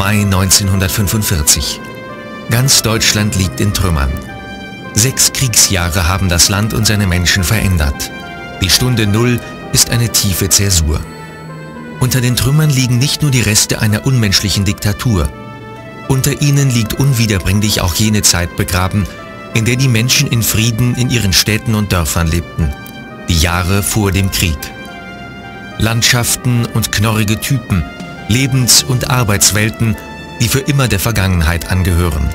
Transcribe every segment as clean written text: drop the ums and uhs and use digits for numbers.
Mai 1945. Ganz Deutschland liegt in Trümmern. 6 Kriegsjahre haben das Land und seine Menschen verändert. Die Stunde Null ist eine tiefe Zäsur. Unter den Trümmern liegen nicht nur die Reste einer unmenschlichen Diktatur. Unter ihnen liegt unwiederbringlich auch jene Zeit begraben, in der die Menschen in Frieden in ihren Städten und Dörfern lebten. Die Jahre vor dem Krieg. Landschaften und knorrige Typen, Lebens- und Arbeitswelten, die für immer der Vergangenheit angehören.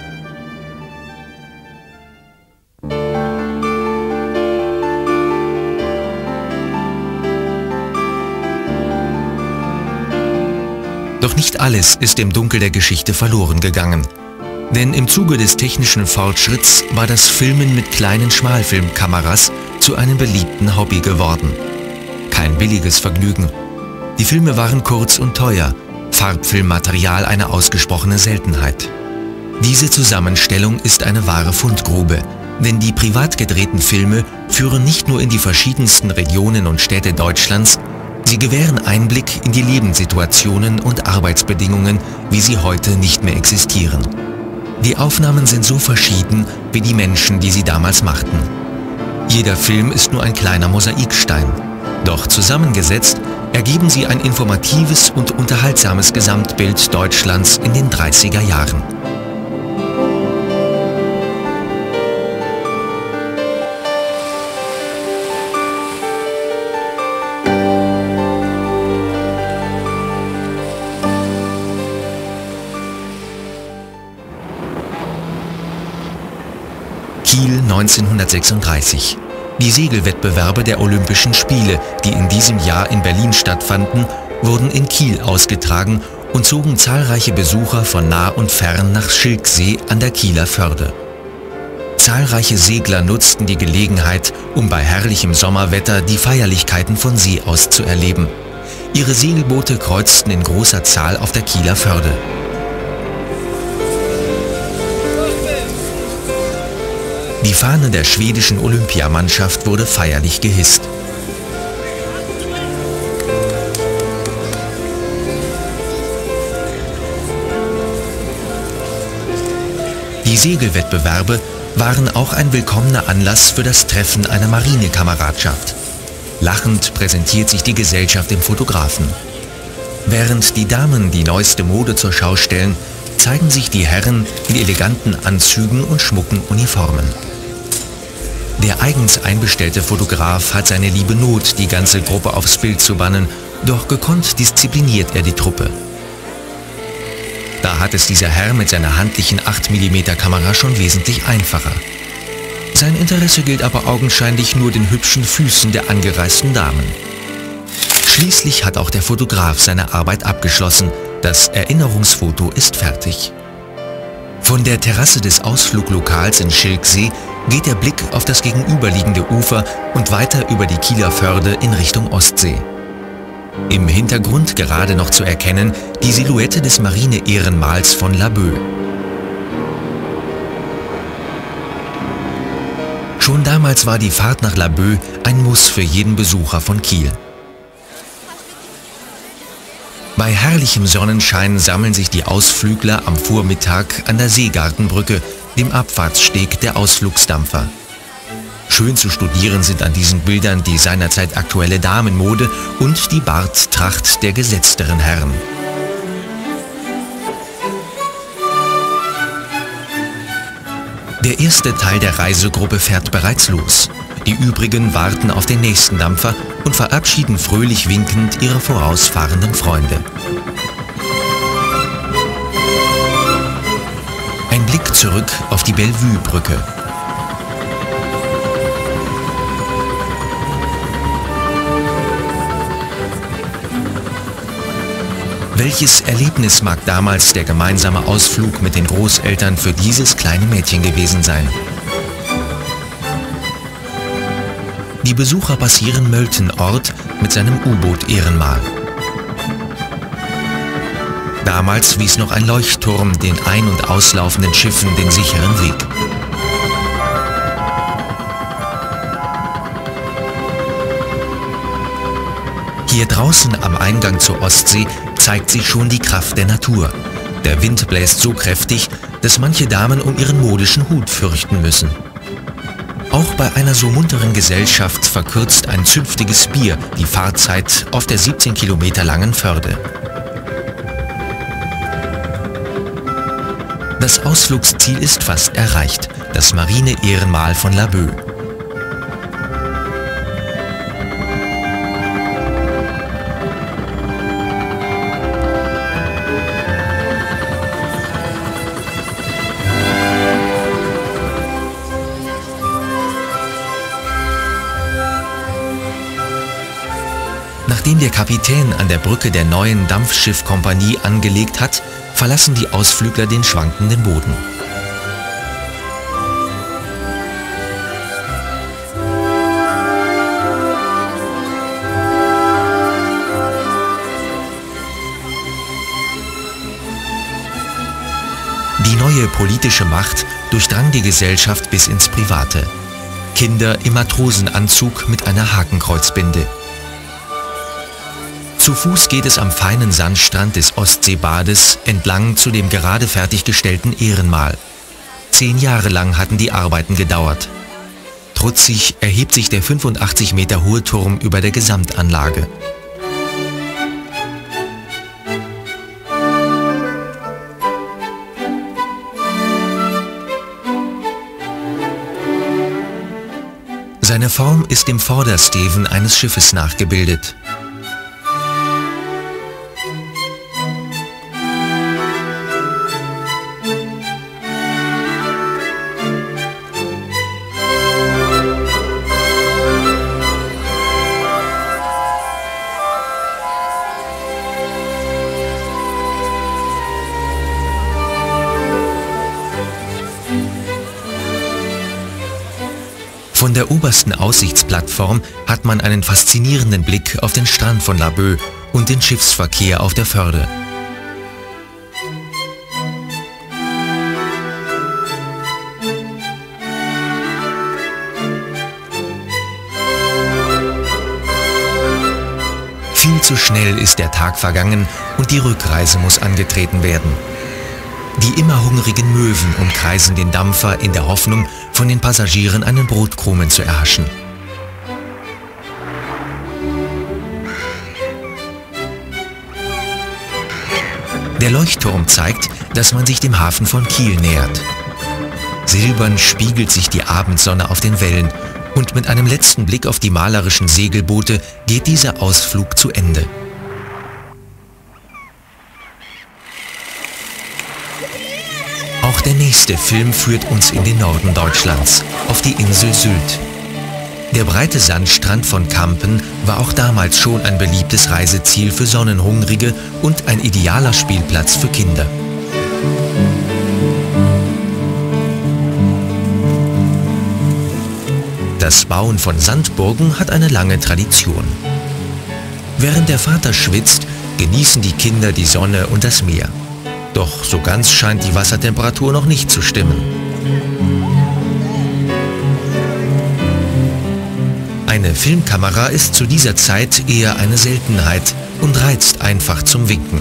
Doch nicht alles ist im Dunkel der Geschichte verloren gegangen. Denn im Zuge des technischen Fortschritts war das Filmen mit kleinen Schmalfilmkameras zu einem beliebten Hobby geworden. Kein billiges Vergnügen. Die Filme waren kurz und teuer, Farbfilmmaterial eine ausgesprochene Seltenheit. Diese Zusammenstellung ist eine wahre Fundgrube, denn die privat gedrehten Filme führen nicht nur in die verschiedensten Regionen und Städte Deutschlands, sie gewähren Einblick in die Lebenssituationen und Arbeitsbedingungen, wie sie heute nicht mehr existieren. Die Aufnahmen sind so verschieden wie die Menschen, die sie damals machten. Jeder Film ist nur ein kleiner Mosaikstein, doch zusammengesetzt ergeben sie ein informatives und unterhaltsames Gesamtbild Deutschlands in den 30er Jahren. Kiel 1936. Die Segelwettbewerbe der Olympischen Spiele, die in diesem Jahr in Berlin stattfanden, wurden in Kiel ausgetragen und zogen zahlreiche Besucher von nah und fern nach Schilksee an der Kieler Förde. Zahlreiche Segler nutzten die Gelegenheit, um bei herrlichem Sommerwetter die Feierlichkeiten von See aus zu erleben. Ihre Segelboote kreuzten in großer Zahl auf der Kieler Förde. Die Fahne der schwedischen Olympiamannschaft wurde feierlich gehisst. Die Segelwettbewerbe waren auch ein willkommener Anlass für das Treffen einer Marinekameradschaft. Lachend präsentiert sich die Gesellschaft im Fotografen. Während die Damen die neueste Mode zur Schau stellen, zeigen sich die Herren in eleganten Anzügen und schmucken Uniformen. Der eigens einbestellte Fotograf hat seine liebe Not, die ganze Gruppe aufs Bild zu bannen, doch gekonnt diszipliniert er die Truppe. Da hat es dieser Herr mit seiner handlichen 8 mm Kamera schon wesentlich einfacher. Sein Interesse gilt aber augenscheinlich nur den hübschen Füßen der angereisten Damen. Schließlich hat auch der Fotograf seine Arbeit abgeschlossen, das Erinnerungsfoto ist fertig. Von der Terrasse des Ausfluglokals in Schilksee geht der Blick auf das gegenüberliegende Ufer und weiter über die Kieler Förde in Richtung Ostsee. Im Hintergrund gerade noch zu erkennen die Silhouette des Marine-Ehrenmals von Laboe. Schon damals war die Fahrt nach Laboe ein Muss für jeden Besucher von Kiel. Bei herrlichem Sonnenschein sammeln sich die Ausflügler am Vormittag an der Seegartenbrücke, dem Abfahrtssteg der Ausflugsdampfer. Schön zu studieren sind an diesen Bildern die seinerzeit aktuelle Damenmode und die Barttracht der gesetzteren Herren. Der erste Teil der Reisegruppe fährt bereits los. Die übrigen warten auf den nächsten Dampfer und verabschieden fröhlich winkend ihre vorausfahrenden Freunde. Ein Blick zurück auf die Bellevue-Brücke. Welches Erlebnis mag damals der gemeinsame Ausflug mit den Großeltern für dieses kleine Mädchen gewesen sein? Die Besucher passieren Möltenort mit seinem U-Boot-Ehrenmal. Damals wies noch ein Leuchtturm den ein- und auslaufenden Schiffen den sicheren Weg. Hier draußen am Eingang zur Ostsee zeigt sich schon die Kraft der Natur. Der Wind bläst so kräftig, dass manche Damen um ihren modischen Hut fürchten müssen. Auch bei einer so munteren Gesellschaft verkürzt ein zünftiges Bier die Fahrzeit auf der 17 Kilometer langen Förde. Das Ausflugsziel ist fast erreicht, das Marine-Ehrenmal von Laboe. Nachdem der Kapitän an der Brücke der neuen Dampfschiffkompanie angelegt hat, verlassen die Ausflügler den schwankenden Boden. Die neue politische Macht durchdrang die Gesellschaft bis ins Private. Kinder im Matrosenanzug mit einer Hakenkreuzbinde. Zu Fuß geht es am feinen Sandstrand des Ostseebades entlang zu dem gerade fertiggestellten Ehrenmal. 10 Jahre lang hatten die Arbeiten gedauert. Trutzig erhebt sich der 85 Meter hohe Turm über der Gesamtanlage. Seine Form ist dem Vordersteven eines Schiffes nachgebildet. Von der obersten Aussichtsplattform hat man einen faszinierenden Blick auf den Strand von Laboe und den Schiffsverkehr auf der Förde. Viel zu schnell ist der Tag vergangen und die Rückreise muss angetreten werden. Die immer hungrigen Möwen umkreisen den Dampfer in der Hoffnung, von den Passagieren einen Brotkrumen zu erhaschen. Der Leuchtturm zeigt, dass man sich dem Hafen von Kiel nähert. Silbern spiegelt sich die Abendsonne auf den Wellen und mit einem letzten Blick auf die malerischen Segelboote geht dieser Ausflug zu Ende. Auch der nächste Film führt uns in den Norden Deutschlands, auf die Insel Sylt. Der breite Sandstrand von Kampen war auch damals schon ein beliebtes Reiseziel für Sonnenhungrige und ein idealer Spielplatz für Kinder. Das Bauen von Sandburgen hat eine lange Tradition. Während der Vater schwitzt, genießen die Kinder die Sonne und das Meer. Doch so ganz scheint die Wassertemperatur noch nicht zu stimmen. Eine Filmkamera ist zu dieser Zeit eher eine Seltenheit und reizt einfach zum Winken.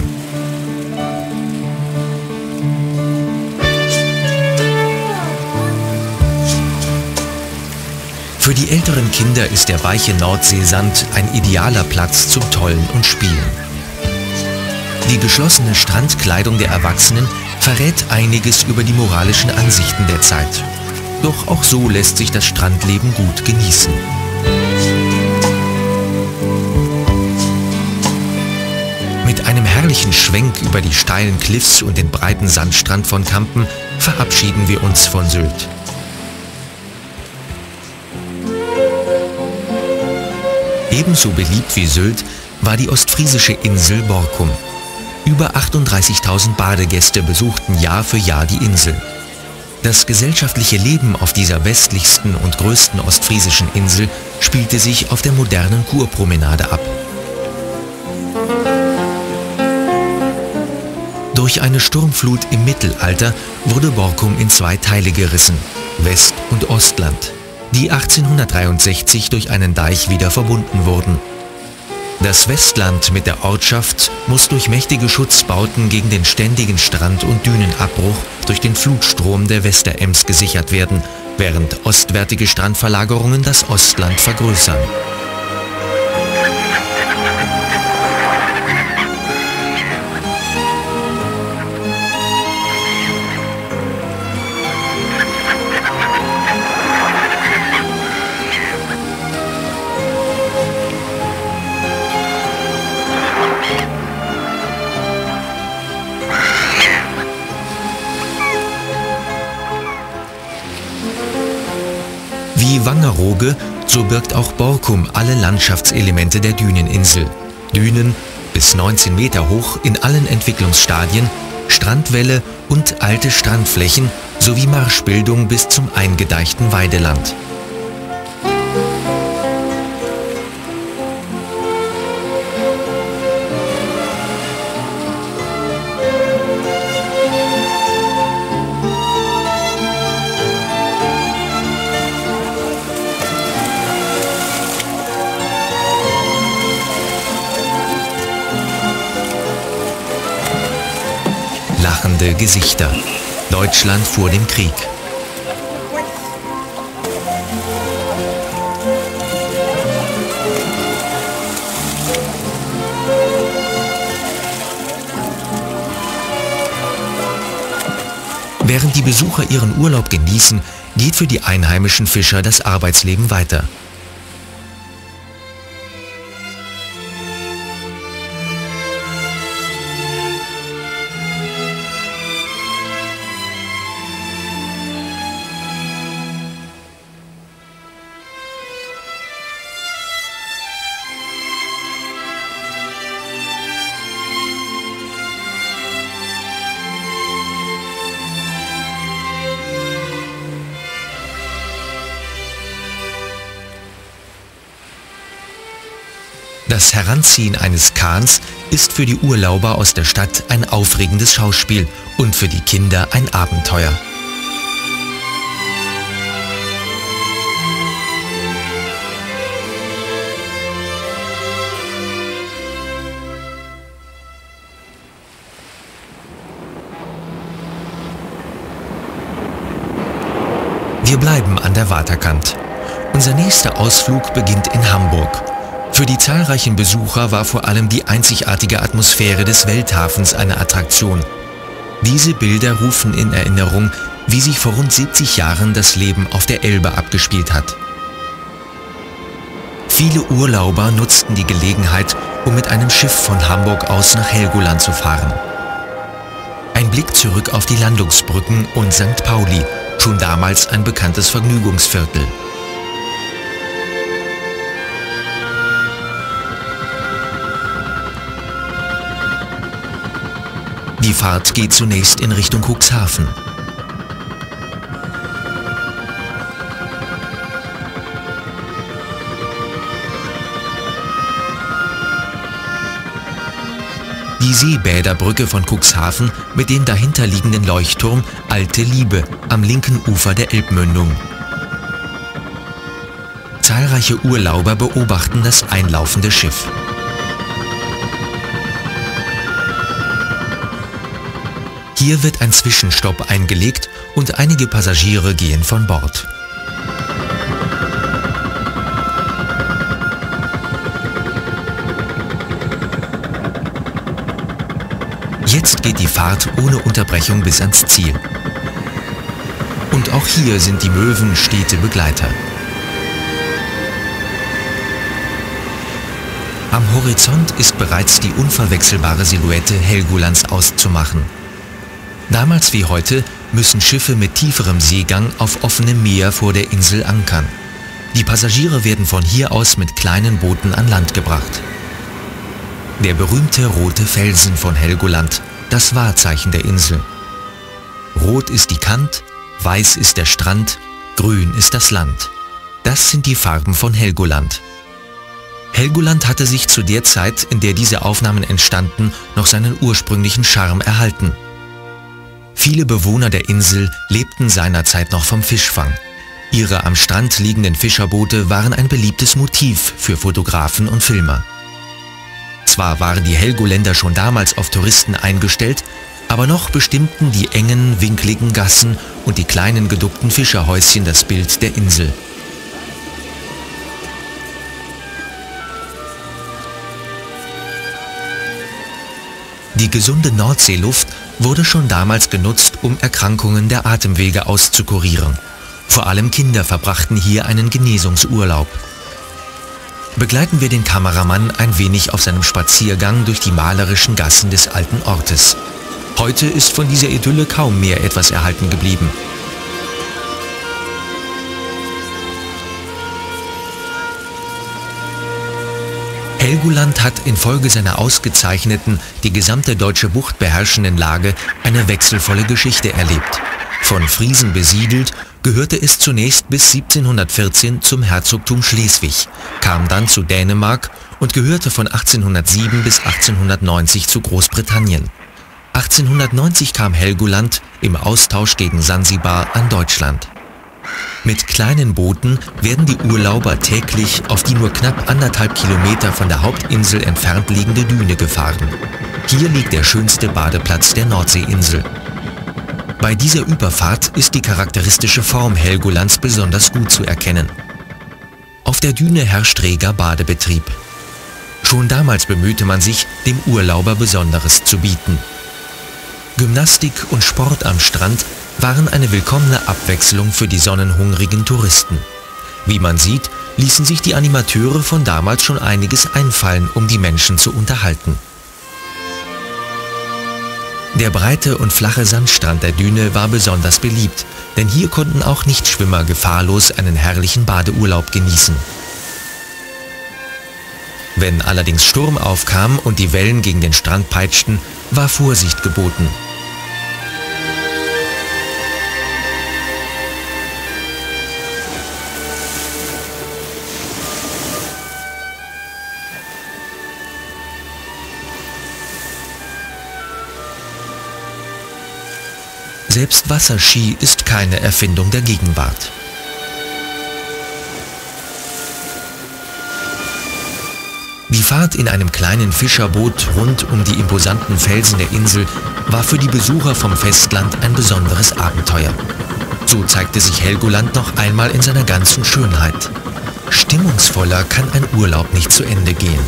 Für die älteren Kinder ist der weiche Nordseesand ein idealer Platz zum Tollen und Spielen. Die geschlossene Strandkleidung der Erwachsenen verrät einiges über die moralischen Ansichten der Zeit. Doch auch so lässt sich das Strandleben gut genießen. Mit einem herrlichen Schwenk über die steilen Cliffs und den breiten Sandstrand von Kampen verabschieden wir uns von Sylt. Ebenso beliebt wie Sylt war die ostfriesische Insel Borkum. Über 38.000 Badegäste besuchten Jahr für Jahr die Insel. Das gesellschaftliche Leben auf dieser westlichsten und größten ostfriesischen Insel spielte sich auf der modernen Kurpromenade ab. Durch eine Sturmflut im Mittelalter wurde Borkum in 2 Teile gerissen, West- und Ostland, die 1863 durch einen Deich wieder verbunden wurden. Das Westland mit der Ortschaft muss durch mächtige Schutzbauten gegen den ständigen Strand- und Dünenabbruch durch den Flutstrom der Westerems gesichert werden, während ostwärtige Strandverlagerungen das Ostland vergrößern. Wie Wangerooge, so birgt auch Borkum alle Landschaftselemente der Düneninsel. Dünen bis 19 Meter hoch in allen Entwicklungsstadien, Strandwälle und alte Strandflächen sowie Marschbildung bis zum eingedeichten Weideland. Lachende Gesichter. Deutschland vor dem Krieg. Während die Besucher ihren Urlaub genießen, geht für die einheimischen Fischer das Arbeitsleben weiter. Das Heranziehen eines Kahns ist für die Urlauber aus der Stadt ein aufregendes Schauspiel und für die Kinder ein Abenteuer. Wir bleiben an der Waterkant. Unser nächster Ausflug beginnt in Hamburg. Für die zahlreichen Besucher war vor allem die einzigartige Atmosphäre des Welthafens eine Attraktion. Diese Bilder rufen in Erinnerung, wie sich vor rund 70 Jahren das Leben auf der Elbe abgespielt hat. Viele Urlauber nutzten die Gelegenheit, um mit einem Schiff von Hamburg aus nach Helgoland zu fahren. Ein Blick zurück auf die Landungsbrücken und St. Pauli, schon damals ein bekanntes Vergnügungsviertel. Die Fahrt geht zunächst in Richtung Cuxhaven. Die Seebäderbrücke von Cuxhaven mit dem dahinterliegenden Leuchtturm Alte Liebe am linken Ufer der Elbmündung. Zahlreiche Urlauber beobachten das einlaufende Schiff. Hier wird ein Zwischenstopp eingelegt und einige Passagiere gehen von Bord. Jetzt geht die Fahrt ohne Unterbrechung bis ans Ziel. Und auch hier sind die Möwen stete Begleiter. Am Horizont ist bereits die unverwechselbare Silhouette Helgolands auszumachen. Damals wie heute müssen Schiffe mit tieferem Seegang auf offenem Meer vor der Insel ankern. Die Passagiere werden von hier aus mit kleinen Booten an Land gebracht. Der berühmte rote Felsen von Helgoland, das Wahrzeichen der Insel. Rot ist die Kant, weiß ist der Strand, grün ist das Land. Das sind die Farben von Helgoland. Helgoland hatte sich zu der Zeit, in der diese Aufnahmen entstanden, noch seinen ursprünglichen Charme erhalten. Viele Bewohner der Insel lebten seinerzeit noch vom Fischfang. Ihre am Strand liegenden Fischerboote waren ein beliebtes Motiv für Fotografen und Filmer. Zwar waren die Helgoländer schon damals auf Touristen eingestellt, aber noch bestimmten die engen, winkligen Gassen und die kleinen geduckten Fischerhäuschen das Bild der Insel. Die gesunde Nordseeluft wurde schon damals genutzt, um Erkrankungen der Atemwege auszukurieren. Vor allem Kinder verbrachten hier einen Genesungsurlaub. Begleiten wir den Kameramann ein wenig auf seinem Spaziergang durch die malerischen Gassen des alten Ortes. Heute ist von dieser Idylle kaum mehr etwas erhalten geblieben. Helgoland hat infolge seiner ausgezeichneten, die gesamte deutsche Bucht beherrschenden Lage eine wechselvolle Geschichte erlebt. Von Friesen besiedelt, gehörte es zunächst bis 1714 zum Herzogtum Schleswig, kam dann zu Dänemark und gehörte von 1807 bis 1890 zu Großbritannien. 1890 kam Helgoland im Austausch gegen Sansibar an Deutschland. Mit kleinen Booten werden die Urlauber täglich auf die nur knapp 1,5 Kilometer von der Hauptinsel entfernt liegende Düne gefahren. Hier liegt der schönste Badeplatz der Nordseeinsel. Bei dieser Überfahrt ist die charakteristische Form Helgolands besonders gut zu erkennen. Auf der Düne herrscht reger Badebetrieb. Schon damals bemühte man sich, dem Urlauber Besonderes zu bieten. Gymnastik und Sport am Strand waren eine willkommene Abwechslung für die sonnenhungrigen Touristen. Wie man sieht, ließen sich die Animateure von damals schon einiges einfallen, um die Menschen zu unterhalten. Der breite und flache Sandstrand der Düne war besonders beliebt, denn hier konnten auch Nichtschwimmer gefahrlos einen herrlichen Badeurlaub genießen. Wenn allerdings Sturm aufkam und die Wellen gegen den Strand peitschten, war Vorsicht geboten. Selbst Wasserski ist keine Erfindung der Gegenwart. Die Fahrt in einem kleinen Fischerboot rund um die imposanten Felsen der Insel war für die Besucher vom Festland ein besonderes Abenteuer. So zeigte sich Helgoland noch einmal in seiner ganzen Schönheit. Stimmungsvoller kann ein Urlaub nicht zu Ende gehen.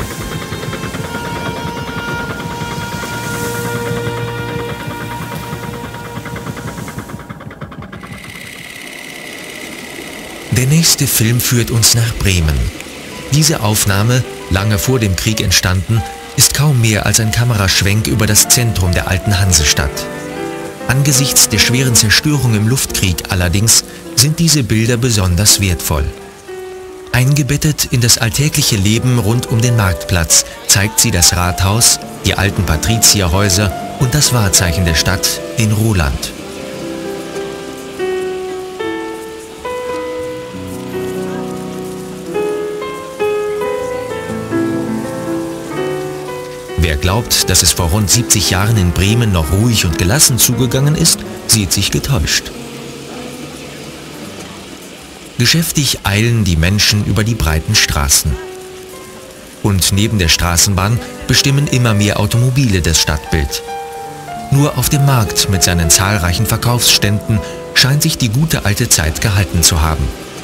Der nächste Film führt uns nach Bremen. Diese Aufnahme, lange vor dem Krieg entstanden, ist kaum mehr als ein Kameraschwenk über das Zentrum der alten Hansestadt. Angesichts der schweren Zerstörung im Luftkrieg allerdings sind diese Bilder besonders wertvoll. Eingebettet in das alltägliche Leben rund um den Marktplatz zeigt sie das Rathaus, die alten Patrizierhäuser und das Wahrzeichen der Stadt, den Roland. Wer glaubt, dass es vor rund 70 Jahren in Bremen noch ruhig und gelassen zugegangen ist, sieht sich getäuscht. Geschäftig eilen die Menschen über die breiten Straßen. Und neben der Straßenbahn bestimmen immer mehr Automobile das Stadtbild. Nur auf dem Markt mit seinen zahlreichen Verkaufsständen scheint sich die gute alte Zeit gehalten zu haben.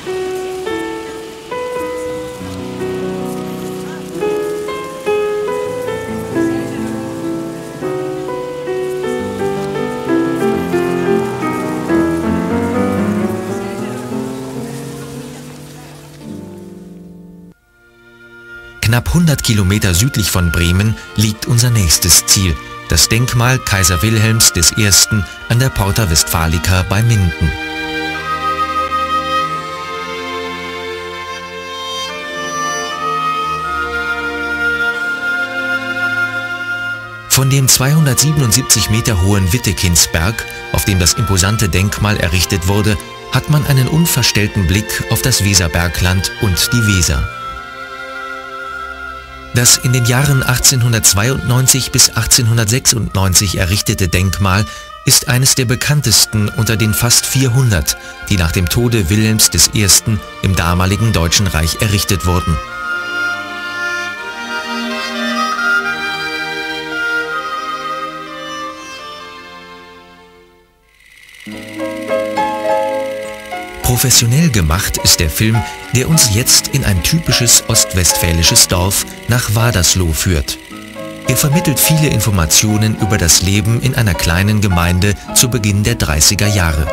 Knapp 100 Kilometer südlich von Bremen liegt unser nächstes Ziel, das Denkmal Kaiser Wilhelms I. an der Porta Westfalica bei Minden. Von dem 277 Meter hohen Wittekindsberg, auf dem das imposante Denkmal errichtet wurde, hat man einen unverstellten Blick auf das Weserbergland und die Weser. Das in den Jahren 1892 bis 1896 errichtete Denkmal ist eines der bekanntesten unter den fast 400, die nach dem Tode Wilhelms I. im damaligen Deutschen Reich errichtet wurden. Professionell gemacht ist der Film, der uns jetzt in ein typisches ostwestfälisches Dorf nach Wadersloh führt. Er vermittelt viele Informationen über das Leben in einer kleinen Gemeinde zu Beginn der 30er Jahre.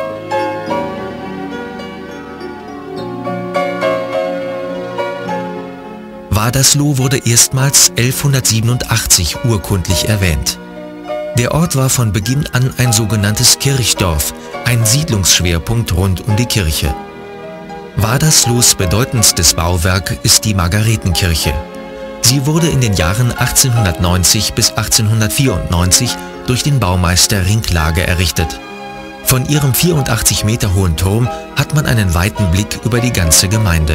Wadersloh wurde erstmals 1187 urkundlich erwähnt. Der Ort war von Beginn an ein sogenanntes Kirchdorf, ein Siedlungsschwerpunkt rund um die Kirche. Waderslohs bedeutendstes Bauwerk ist die Margaretenkirche. Sie wurde in den Jahren 1890 bis 1894 durch den Baumeister Rinklage errichtet. Von ihrem 84 Meter hohen Turm hat man einen weiten Blick über die ganze Gemeinde.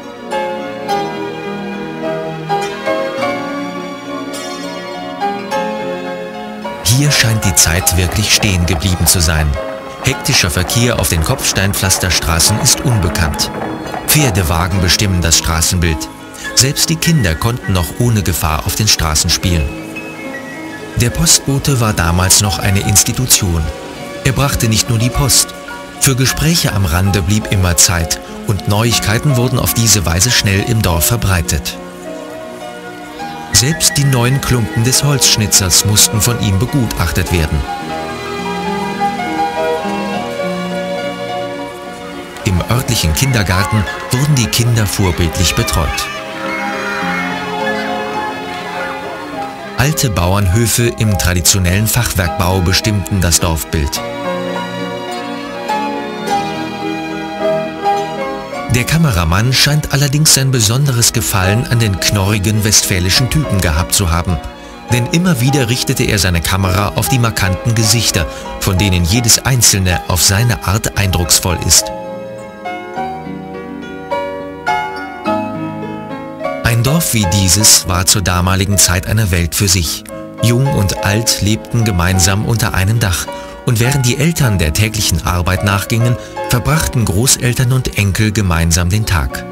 Hier scheint die Zeit wirklich stehen geblieben zu sein. Hektischer Verkehr auf den Kopfsteinpflasterstraßen ist unbekannt. Pferdewagen bestimmen das Straßenbild. Selbst die Kinder konnten noch ohne Gefahr auf den Straßen spielen. Der Postbote war damals noch eine Institution. Er brachte nicht nur die Post. Für Gespräche am Rande blieb immer Zeit und Neuigkeiten wurden auf diese Weise schnell im Dorf verbreitet. Selbst die neuen Klumpen des Holzschnitzers mussten von ihm begutachtet werden. Im örtlichen Kindergarten wurden die Kinder vorbildlich betreut. Alte Bauernhöfe im traditionellen Fachwerkbau bestimmten das Dorfbild. Der Kameramann scheint allerdings sein besonderes Gefallen an den knorrigen westfälischen Typen gehabt zu haben. Denn immer wieder richtete er seine Kamera auf die markanten Gesichter, von denen jedes einzelne auf seine Art eindrucksvoll ist. Ein Dorf wie dieses war zur damaligen Zeit eine Welt für sich. Jung und alt lebten gemeinsam unter einem Dach. Und während die Eltern der täglichen Arbeit nachgingen, verbrachten Großeltern und Enkel gemeinsam den Tag.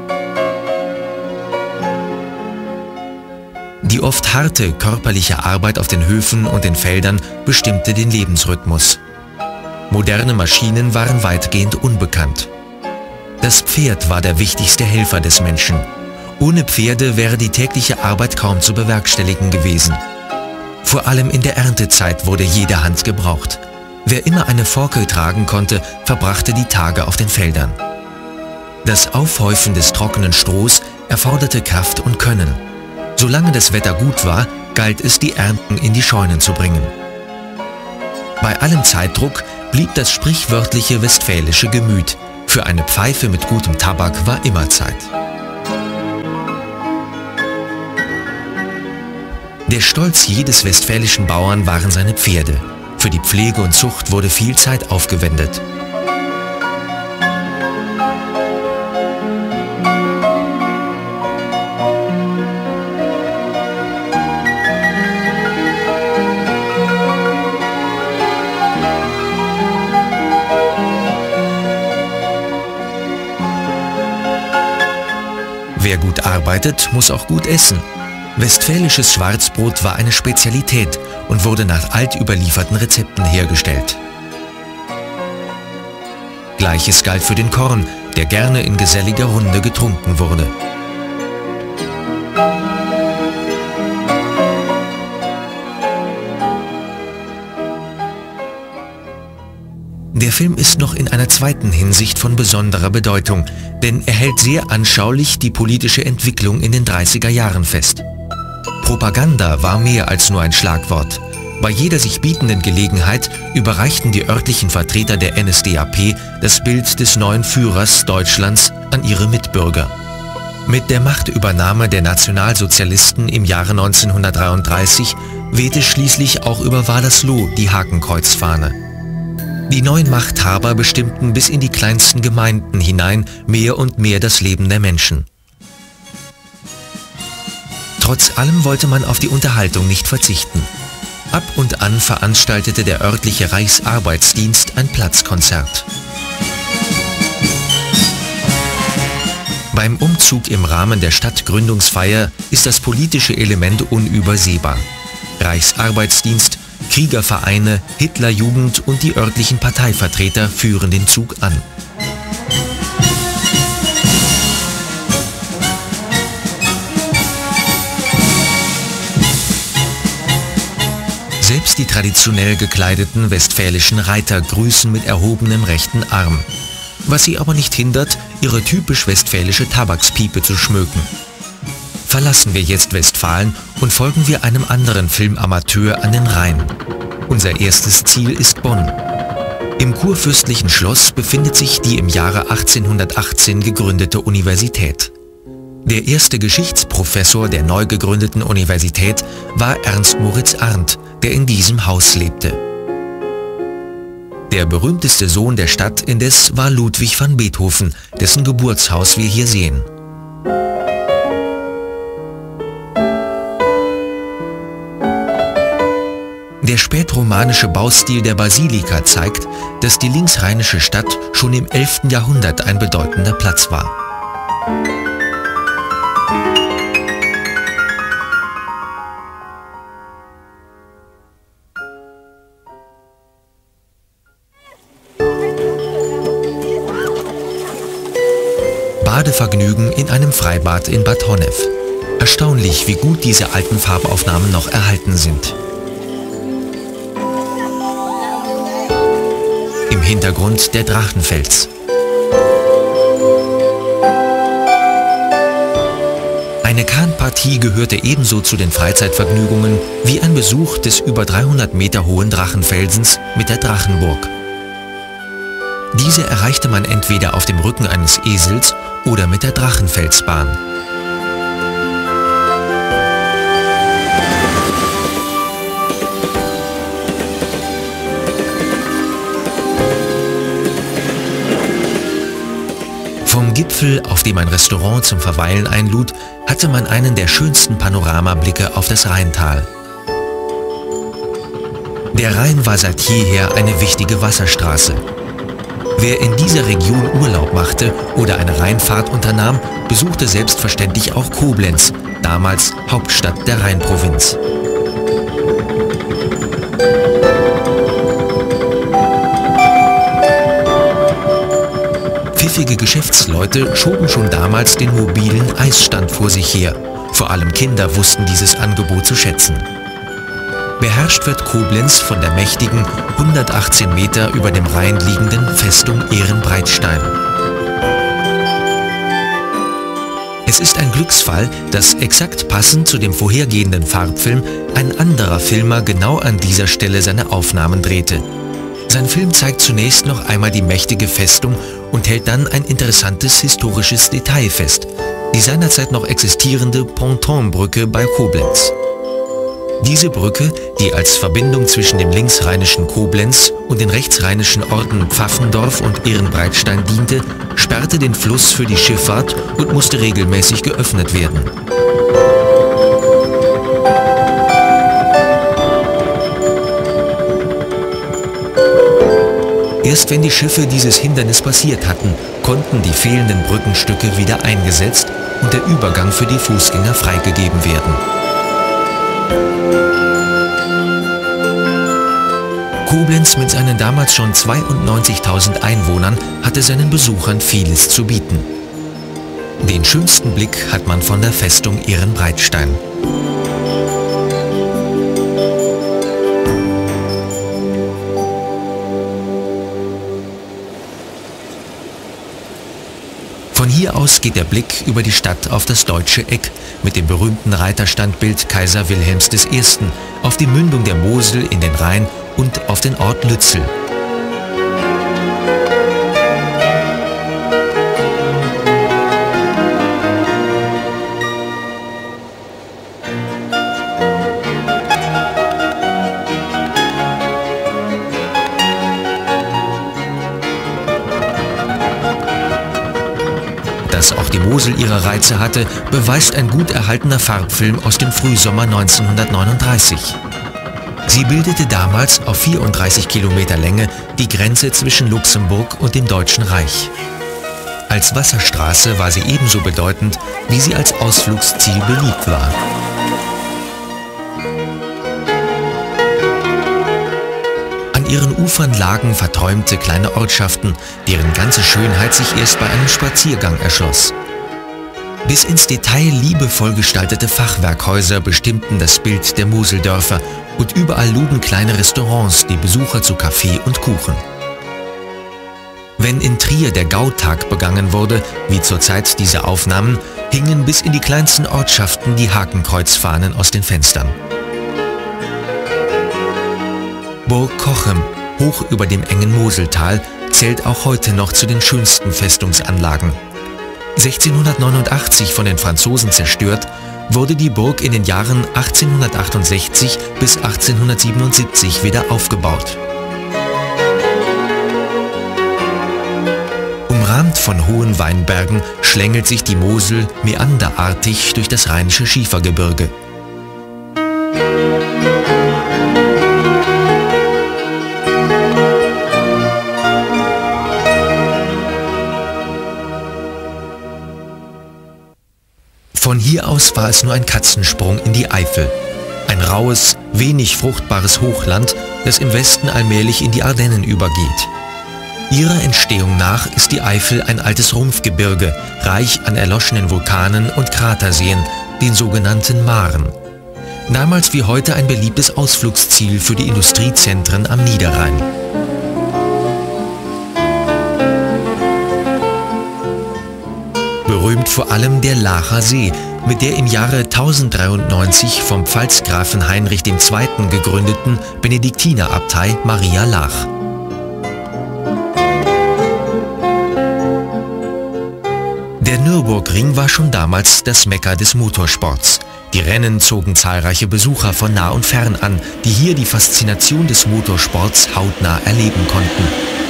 Die oft harte körperliche Arbeit auf den Höfen und den Feldern bestimmte den Lebensrhythmus. Moderne Maschinen waren weitgehend unbekannt. Das Pferd war der wichtigste Helfer des Menschen. Ohne Pferde wäre die tägliche Arbeit kaum zu bewerkstelligen gewesen. Vor allem in der Erntezeit wurde jede Hand gebraucht. Wer immer eine Forke tragen konnte, verbrachte die Tage auf den Feldern. Das Aufhäufen des trockenen Strohs erforderte Kraft und Können. Solange das Wetter gut war, galt es, die Ernten in die Scheunen zu bringen. Bei allem Zeitdruck blieb das sprichwörtliche westfälische Gemüt. Für eine Pfeife mit gutem Tabak war immer Zeit. Der Stolz jedes westfälischen Bauern waren seine Pferde. Für die Pflege und Zucht wurde viel Zeit aufgewendet. Wer gut arbeitet, muss auch gut essen. Westfälisches Schwarzbrot war eine Spezialität und wurde nach alt überlieferten Rezepten hergestellt. Gleiches galt für den Korn, der gerne in geselliger Runde getrunken wurde. Der Film ist noch in einer zweiten Hinsicht von besonderer Bedeutung, denn er hält sehr anschaulich die politische Entwicklung in den 30er Jahren fest. Propaganda war mehr als nur ein Schlagwort. Bei jeder sich bietenden Gelegenheit überreichten die örtlichen Vertreter der NSDAP das Bild des neuen Führers Deutschlands an ihre Mitbürger. Mit der Machtübernahme der Nationalsozialisten im Jahre 1933 wehte schließlich auch über Wadersloh die Hakenkreuzfahne. Die neuen Machthaber bestimmten bis in die kleinsten Gemeinden hinein mehr und mehr das Leben der Menschen. Trotz allem wollte man auf die Unterhaltung nicht verzichten. Ab und an veranstaltete der örtliche Reichsarbeitsdienst ein Platzkonzert. Beim Umzug im Rahmen der Stadtgründungsfeier ist das politische Element unübersehbar. Reichsarbeitsdienst, Kriegervereine, Hitlerjugend und die örtlichen Parteivertreter führen den Zug an. Selbst die traditionell gekleideten westfälischen Reiter grüßen mit erhobenem rechten Arm, was sie aber nicht hindert, ihre typisch westfälische Tabakspiepe zu schmöken. Verlassen wir jetzt Westfalen und folgen wir einem anderen Filmamateur an den Rhein. Unser erstes Ziel ist Bonn. Im kurfürstlichen Schloss befindet sich die im Jahre 1818 gegründete Universität. Der erste Geschichtsprofessor der neu gegründeten Universität war Ernst Moritz Arndt, der in diesem Haus lebte. Der berühmteste Sohn der Stadt indes war Ludwig van Beethoven, dessen Geburtshaus wir hier sehen. Der spätromanische Baustil der Basilika zeigt, dass die linksrheinische Stadt schon im 11. Jahrhundert ein bedeutender Platz war. Badevergnügen in einem Freibad in Bad Honnef. Erstaunlich, wie gut diese alten Farbaufnahmen noch erhalten sind. Im Hintergrund der Drachenfels. Eine Kahnpartie gehörte ebenso zu den Freizeitvergnügungen wie ein Besuch des über 300 Meter hohen Drachenfelsens mit der Drachenburg. Diese erreichte man entweder auf dem Rücken eines Esels oder mit der Drachenfelsbahn. Vom Gipfel, auf dem ein Restaurant zum Verweilen einlud, hatte man einen der schönsten Panoramablicke auf das Rheintal. Der Rhein war seit jeher eine wichtige Wasserstraße. Wer in dieser Region Urlaub machte oder eine Rheinfahrt unternahm, besuchte selbstverständlich auch Koblenz, damals Hauptstadt der Rheinprovinz. Pfiffige Geschäftsleute schoben schon damals den mobilen Eisstand vor sich her. Vor allem Kinder wussten dieses Angebot zu schätzen. Beherrscht wird Koblenz von der mächtigen, 118 Meter über dem Rhein liegenden Festung Ehrenbreitstein. Es ist ein Glücksfall, dass exakt passend zu dem vorhergehenden Farbfilm ein anderer Filmer genau an dieser Stelle seine Aufnahmen drehte. Sein Film zeigt zunächst noch einmal die mächtige Festung und hält dann ein interessantes historisches Detail fest, die seinerzeit noch existierende Pontonbrücke bei Koblenz. Diese Brücke, die als Verbindung zwischen dem linksrheinischen Koblenz und den rechtsrheinischen Orten Pfaffendorf und Ehrenbreitstein diente, sperrte den Fluss für die Schifffahrt und musste regelmäßig geöffnet werden. Erst wenn die Schiffe dieses Hindernis passiert hatten, konnten die fehlenden Brückenstücke wieder eingesetzt und der Übergang für die Fußgänger freigegeben werden. Koblenz mit seinen damals schon 92.000 Einwohnern hatte seinen Besuchern vieles zu bieten. Den schönsten Blick hat man von der Festung Ehrenbreitstein. Von hier aus geht der Blick über die Stadt auf das Deutsche Eck mit dem berühmten Reiterstandbild Kaiser Wilhelms I., auf die Mündung der Mosel in den Rhein und auf den Ort Lützel. Dass auch die Mosel ihre Reize hatte, beweist ein gut erhaltener Farbfilm aus dem Frühsommer 1939. Sie bildete damals auf 34 Kilometer Länge die Grenze zwischen Luxemburg und dem Deutschen Reich. Als Wasserstraße war sie ebenso bedeutend, wie sie als Ausflugsziel beliebt war. An ihren Ufern lagen verträumte kleine Ortschaften, deren ganze Schönheit sich erst bei einem Spaziergang erschloss. Bis ins Detail liebevoll gestaltete Fachwerkhäuser bestimmten das Bild der Moseldörfer Und überall luden kleine Restaurants die Besucher zu Kaffee und Kuchen. Wenn in Trier der Gautag begangen wurde, wie zur Zeit dieser Aufnahmen, hingen bis in die kleinsten Ortschaften die Hakenkreuzfahnen aus den Fenstern. Burg Cochem, hoch über dem engen Moseltal, zählt auch heute noch zu den schönsten Festungsanlagen. 1689 von den Franzosen zerstört, wurde die Burg in den Jahren 1868 bis 1877 wieder aufgebaut. Umrahmt von hohen Weinbergen schlängelt sich die Mosel meanderartig durch das Rheinische Schiefergebirge. Von hier aus war es nur ein Katzensprung in die Eifel. Ein raues, wenig fruchtbares Hochland, das im Westen allmählich in die Ardennen übergeht. Ihrer Entstehung nach ist die Eifel ein altes Rumpfgebirge, reich an erloschenen Vulkanen und Kraterseen, den sogenannten Maren. Damals wie heute ein beliebtes Ausflugsziel für die Industriezentren am Niederrhein. Berühmt vor allem der Laacher See, mit der im Jahre 1093 vom Pfalzgrafen Heinrich II. Gegründeten Benediktinerabtei Maria Laach. Der Nürburgring war schon damals das Mekka des Motorsports. Die Rennen zogen zahlreiche Besucher von nah und fern an, die hier die Faszination des Motorsports hautnah erleben konnten.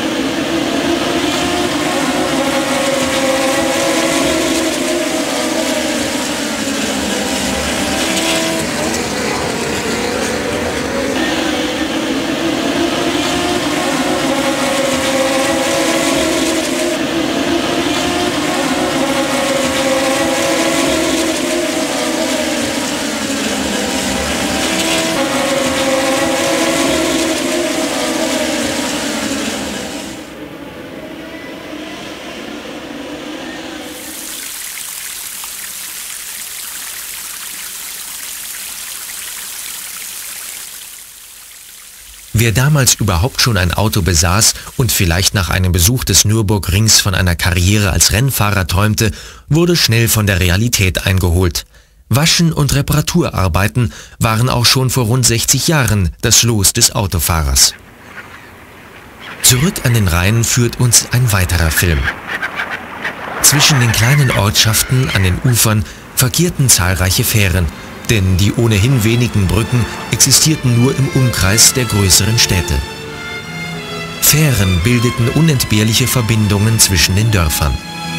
Wer damals überhaupt schon ein Auto besaß und vielleicht nach einem Besuch des Nürburgrings von einer Karriere als Rennfahrer träumte, wurde schnell von der Realität eingeholt. Waschen und Reparaturarbeiten waren auch schon vor rund 60 Jahren das Los des Autofahrers. Zurück an den Rhein führt uns ein weiterer Film. Zwischen den kleinen Ortschaften an den Ufern verkehrten zahlreiche Fähren, denn die ohnehin wenigen Brücken existierten nur im Umkreis der größeren Städte. Fähren bildeten unentbehrliche Verbindungen zwischen den Dörfern.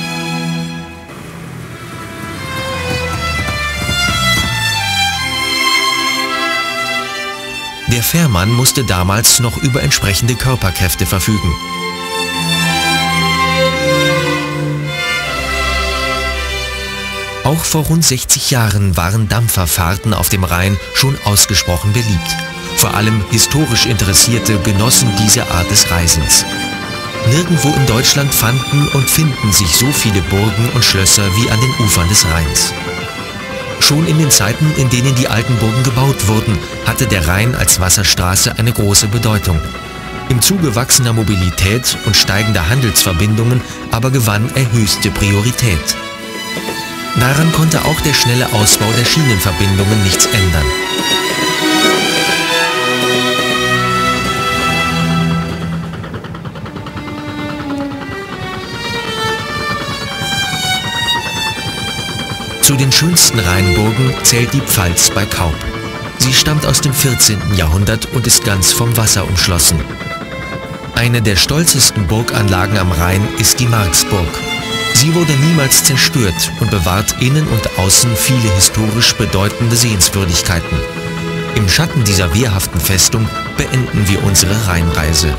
Der Fährmann musste damals noch über entsprechende Körperkräfte verfügen. Auch vor rund 60 Jahren waren Dampferfahrten auf dem Rhein schon ausgesprochen beliebt. Vor allem historisch Interessierte genossen diese Art des Reisens. Nirgendwo in Deutschland fanden und finden sich so viele Burgen und Schlösser wie an den Ufern des Rheins. Schon in den Zeiten, in denen die alten Burgen gebaut wurden, hatte der Rhein als Wasserstraße eine große Bedeutung. Im Zuge wachsender Mobilität und steigender Handelsverbindungen aber gewann er höchste Priorität. Daran konnte auch der schnelle Ausbau der Schienenverbindungen nichts ändern. Zu den schönsten Rheinburgen zählt die Pfalz bei Kaup. Sie stammt aus dem 14. Jahrhundert und ist ganz vom Wasser umschlossen. Eine der stolzesten Burganlagen am Rhein ist die Marxburg. Sie wurde niemals zerstört und bewahrt innen und außen viele historisch bedeutende Sehenswürdigkeiten. Im Schatten dieser wehrhaften Festung beenden wir unsere Rheinreise.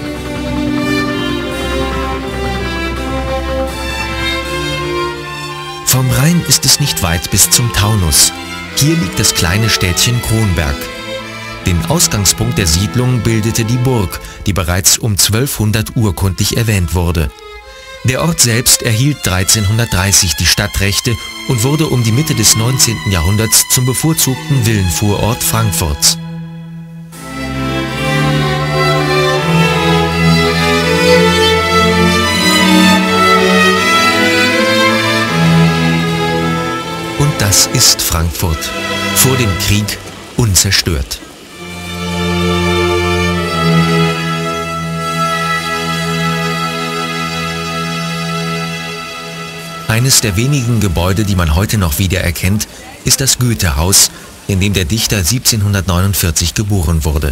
Vom Rhein ist es nicht weit bis zum Taunus. Hier liegt das kleine Städtchen Kronberg. Den Ausgangspunkt der Siedlung bildete die Burg, die bereits um 1200 urkundlich erwähnt wurde. Der Ort selbst erhielt 1330 die Stadtrechte und wurde um die Mitte des 19. Jahrhunderts zum bevorzugten Villenvorort Frankfurts. Das ist Frankfurt. Vor dem Krieg unzerstört. Eines der wenigen Gebäude, die man heute noch wiedererkennt, ist das Goethehaus, in dem der Dichter 1749 geboren wurde.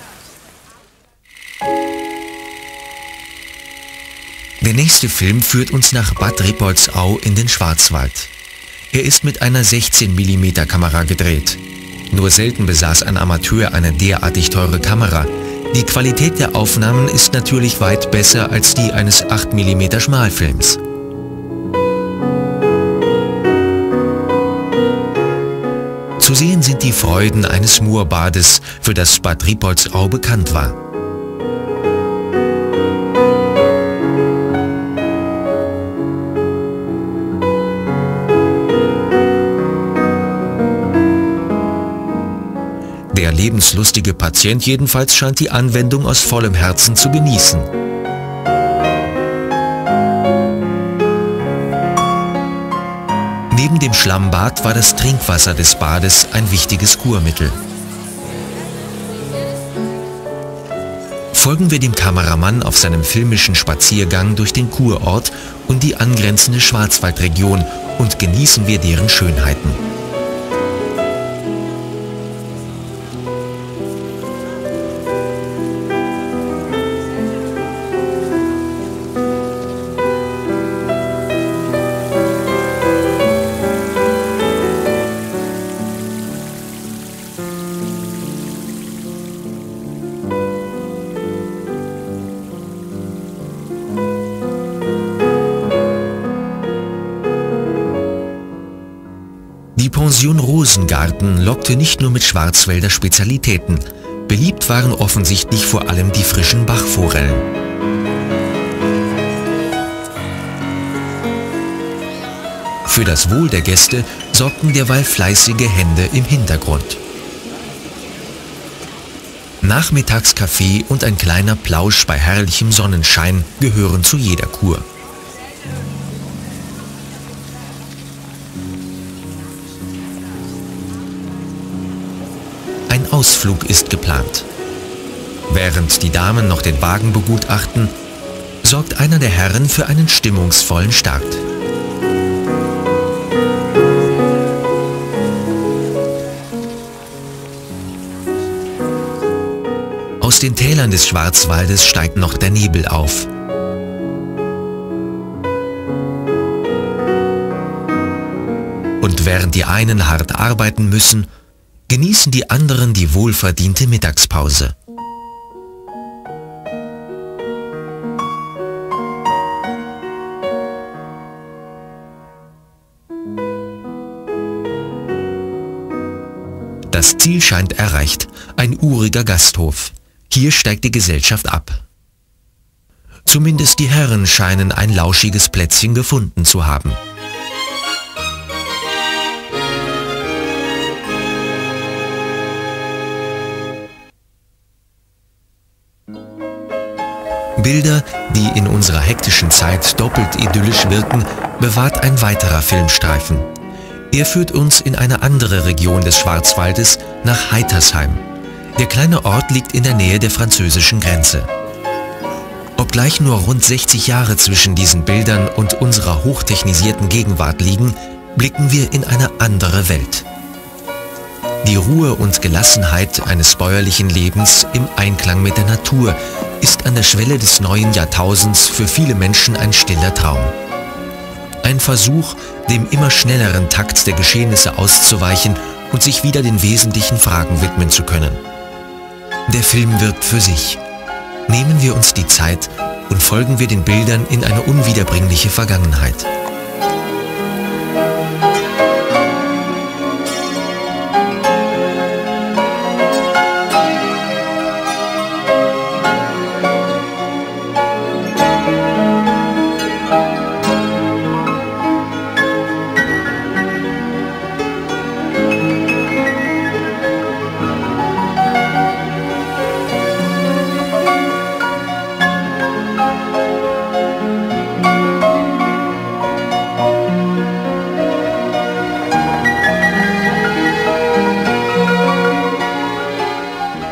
Der nächste Film führt uns nach Bad Rippoldsau in den Schwarzwald. Er ist mit einer 16 mm Kamera gedreht. Nur selten besaß ein Amateur eine derartig teure Kamera. Die Qualität der Aufnahmen ist natürlich weit besser als die eines 8 mm Schmalfilms. Zu sehen sind die Freuden eines Moorbades, für das Bad Rippoldsau bekannt war. Der lebenslustige Patient jedenfalls scheint die Anwendung aus vollem Herzen zu genießen. Neben dem Schlammbad war das Trinkwasser des Bades ein wichtiges Kurmittel. Folgen wir dem Kameramann auf seinem filmischen Spaziergang durch den Kurort und die angrenzende Schwarzwaldregion und genießen wir deren Schönheiten. Die Pension Rosengarten lockte nicht nur mit Schwarzwälder Spezialitäten. Beliebt waren offensichtlich vor allem die frischen Bachforellen. Für das Wohl der Gäste sorgten derweil fleißige Hände im Hintergrund. Nachmittagskaffee und ein kleiner Plausch bei herrlichem Sonnenschein gehören zu jeder Kur. Ein Ausflug ist geplant. Während die Damen noch den Wagen begutachten, sorgt einer der Herren für einen stimmungsvollen Start. Aus den Tälern des Schwarzwaldes steigt noch der Nebel auf. Und während die einen hart arbeiten müssen, genießen die anderen die wohlverdiente Mittagspause. Das Ziel scheint erreicht, ein uriger Gasthof. Hier steigt die Gesellschaft ab. Zumindest die Herren scheinen ein lauschiges Plätzchen gefunden zu haben. Bilder, die in unserer hektischen Zeit doppelt idyllisch wirken, bewahrt ein weiterer Filmstreifen. Er führt uns in eine andere Region des Schwarzwaldes, nach Heitersheim. Der kleine Ort liegt in der Nähe der französischen Grenze. Obgleich nur rund 60 Jahre zwischen diesen Bildern und unserer hochtechnisierten Gegenwart liegen, blicken wir in eine andere Welt. Die Ruhe und Gelassenheit eines bäuerlichen Lebens im Einklang mit der Natur ist an der Schwelle des neuen Jahrtausends für viele Menschen ein stiller Traum. Ein Versuch, dem immer schnelleren Takt der Geschehnisse auszuweichen und sich wieder den wesentlichen Fragen widmen zu können. Der Film wirkt für sich. Nehmen wir uns die Zeit und folgen wir den Bildern in eine unwiederbringliche Vergangenheit.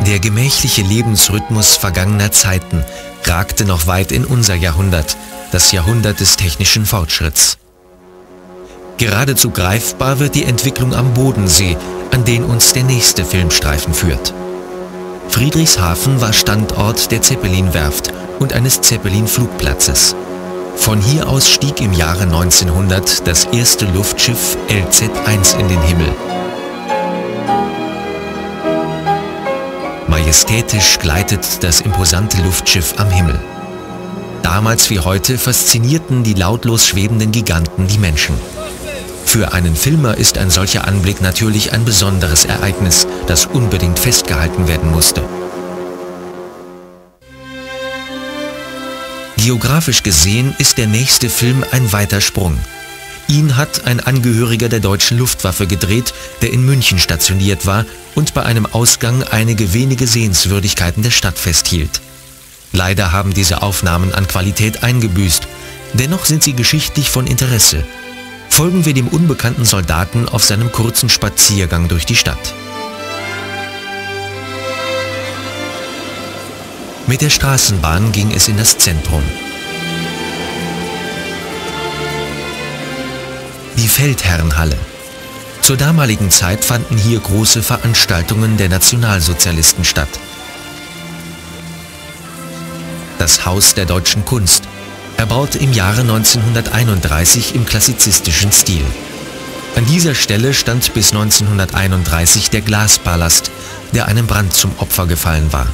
Der gemächliche Lebensrhythmus vergangener Zeiten ragte noch weit in unser Jahrhundert, das Jahrhundert des technischen Fortschritts. Geradezu greifbar wird die Entwicklung am Bodensee, an den uns der nächste Filmstreifen führt. Friedrichshafen war Standort der Zeppelin-Werft und eines Zeppelin-Flugplatzes. Von hier aus stieg im Jahre 1900 das erste Luftschiff LZ-1 in den Himmel. Majestätisch gleitet das imposante Luftschiff am Himmel. Damals wie heute faszinierten die lautlos schwebenden Giganten die Menschen. Für einen Filmer ist ein solcher Anblick natürlich ein besonderes Ereignis, das unbedingt festgehalten werden musste. Geografisch gesehen ist der nächste Film ein weiter Sprung. Ihn hat ein Angehöriger der deutschen Luftwaffe gedreht, der in München stationiert war und bei einem Ausgang einige wenige Sehenswürdigkeiten der Stadt festhielt. Leider haben diese Aufnahmen an Qualität eingebüßt, dennoch sind sie geschichtlich von Interesse. Folgen wir dem unbekannten Soldaten auf seinem kurzen Spaziergang durch die Stadt. Mit der Straßenbahn ging es in das Zentrum. Die Feldherrenhalle. Zur damaligen Zeit fanden hier große Veranstaltungen der Nationalsozialisten statt. Das Haus der Deutschen Kunst, erbaut im Jahre 1931 im klassizistischen Stil. An dieser Stelle stand bis 1931 der Glaspalast, der einem Brand zum Opfer gefallen war.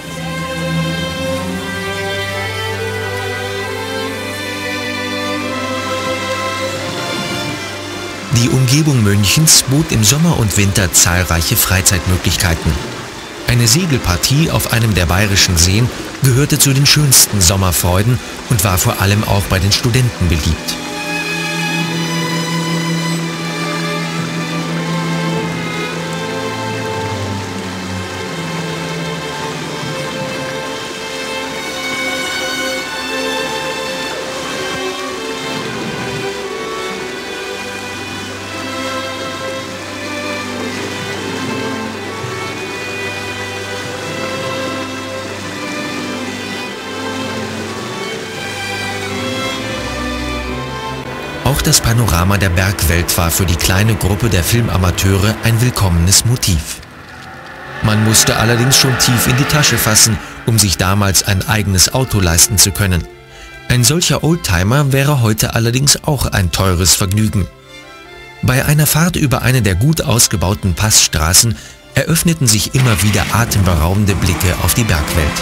Die Umgebung Münchens bot im Sommer und Winter zahlreiche Freizeitmöglichkeiten. Eine Segelpartie auf einem der bayerischen Seen gehörte zu den schönsten Sommerfreuden und war vor allem auch bei den Studenten beliebt. Auch das Panorama der Bergwelt war für die kleine Gruppe der Filmamateure ein willkommenes Motiv. Man musste allerdings schon tief in die Tasche fassen, um sich damals ein eigenes Auto leisten zu können. Ein solcher Oldtimer wäre heute allerdings auch ein teures Vergnügen. Bei einer Fahrt über eine der gut ausgebauten Passstraßen eröffneten sich immer wieder atemberaubende Blicke auf die Bergwelt.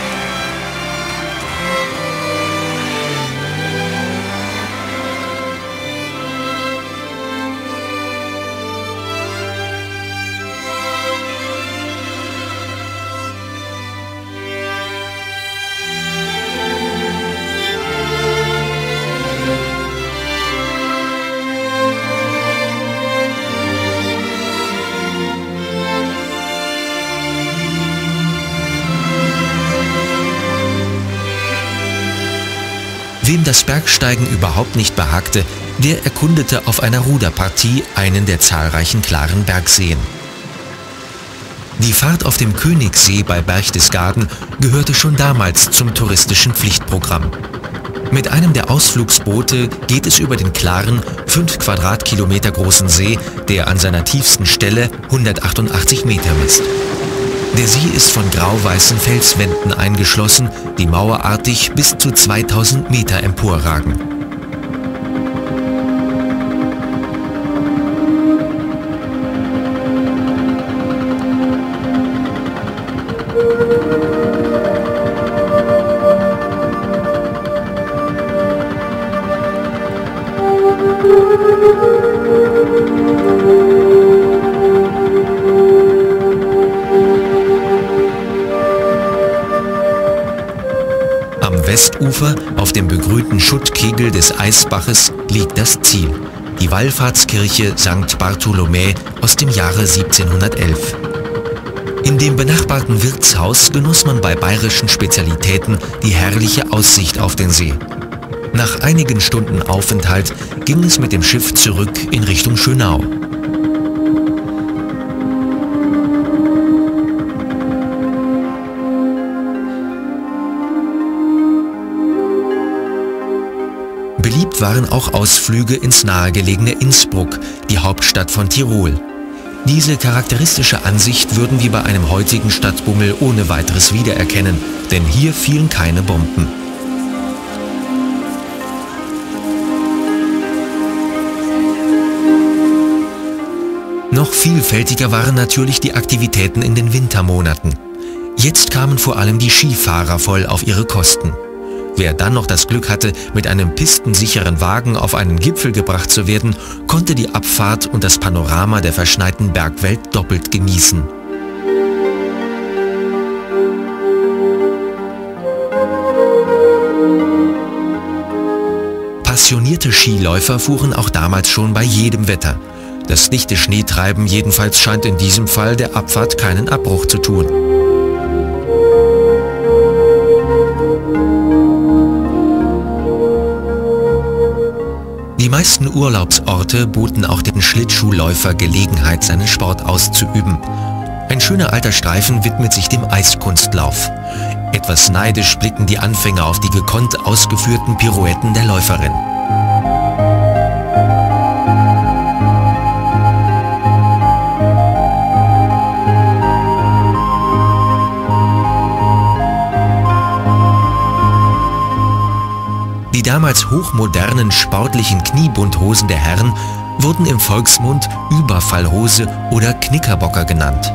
Wem das Bergsteigen überhaupt nicht behagte, der erkundete auf einer Ruderpartie einen der zahlreichen klaren Bergseen. Die Fahrt auf dem Königssee bei Berchtesgaden gehörte schon damals zum touristischen Pflichtprogramm. Mit einem der Ausflugsboote geht es über den klaren, 5 Quadratkilometer großen See, der an seiner tiefsten Stelle 188 Meter misst. Der See ist von grau-weißen Felswänden eingeschlossen, die mauerartig bis zu 2000 Meter emporragen. Am Westufer, auf dem begrünten Schuttkegel des Eisbaches, liegt das Ziel, die Wallfahrtskirche St. Bartholomä aus dem Jahre 1711. In dem benachbarten Wirtshaus genoss man bei bayerischen Spezialitäten die herrliche Aussicht auf den See. Nach einigen Stunden Aufenthalt ging es mit dem Schiff zurück in Richtung Schönau. waren auch Ausflüge ins nahegelegene Innsbruck, die Hauptstadt von Tirol. Diese charakteristische Ansicht würden wir bei einem heutigen Stadtbummel ohne weiteres wiedererkennen, denn hier fielen keine Bomben. Noch vielfältiger waren natürlich die Aktivitäten in den Wintermonaten. Jetzt kamen vor allem die Skifahrer voll auf ihre Kosten. Wer dann noch das Glück hatte, mit einem pistensicheren Wagen auf einen Gipfel gebracht zu werden, konnte die Abfahrt und das Panorama der verschneiten Bergwelt doppelt genießen. Passionierte Skiläufer fuhren auch damals schon bei jedem Wetter. Das dichte Schneetreiben jedenfalls scheint in diesem Fall der Abfahrt keinen Abbruch zu tun. Die meisten Urlaubsorte boten auch dem Schlittschuhläufer Gelegenheit, seinen Sport auszuüben. Ein schöner alter Streifen widmet sich dem Eiskunstlauf. Etwas neidisch blicken die Anfänger auf die gekonnt ausgeführten Pirouetten der Läuferin. Die damals hochmodernen sportlichen Kniebundhosen der Herren wurden im Volksmund Überfallhose oder Knickerbocker genannt.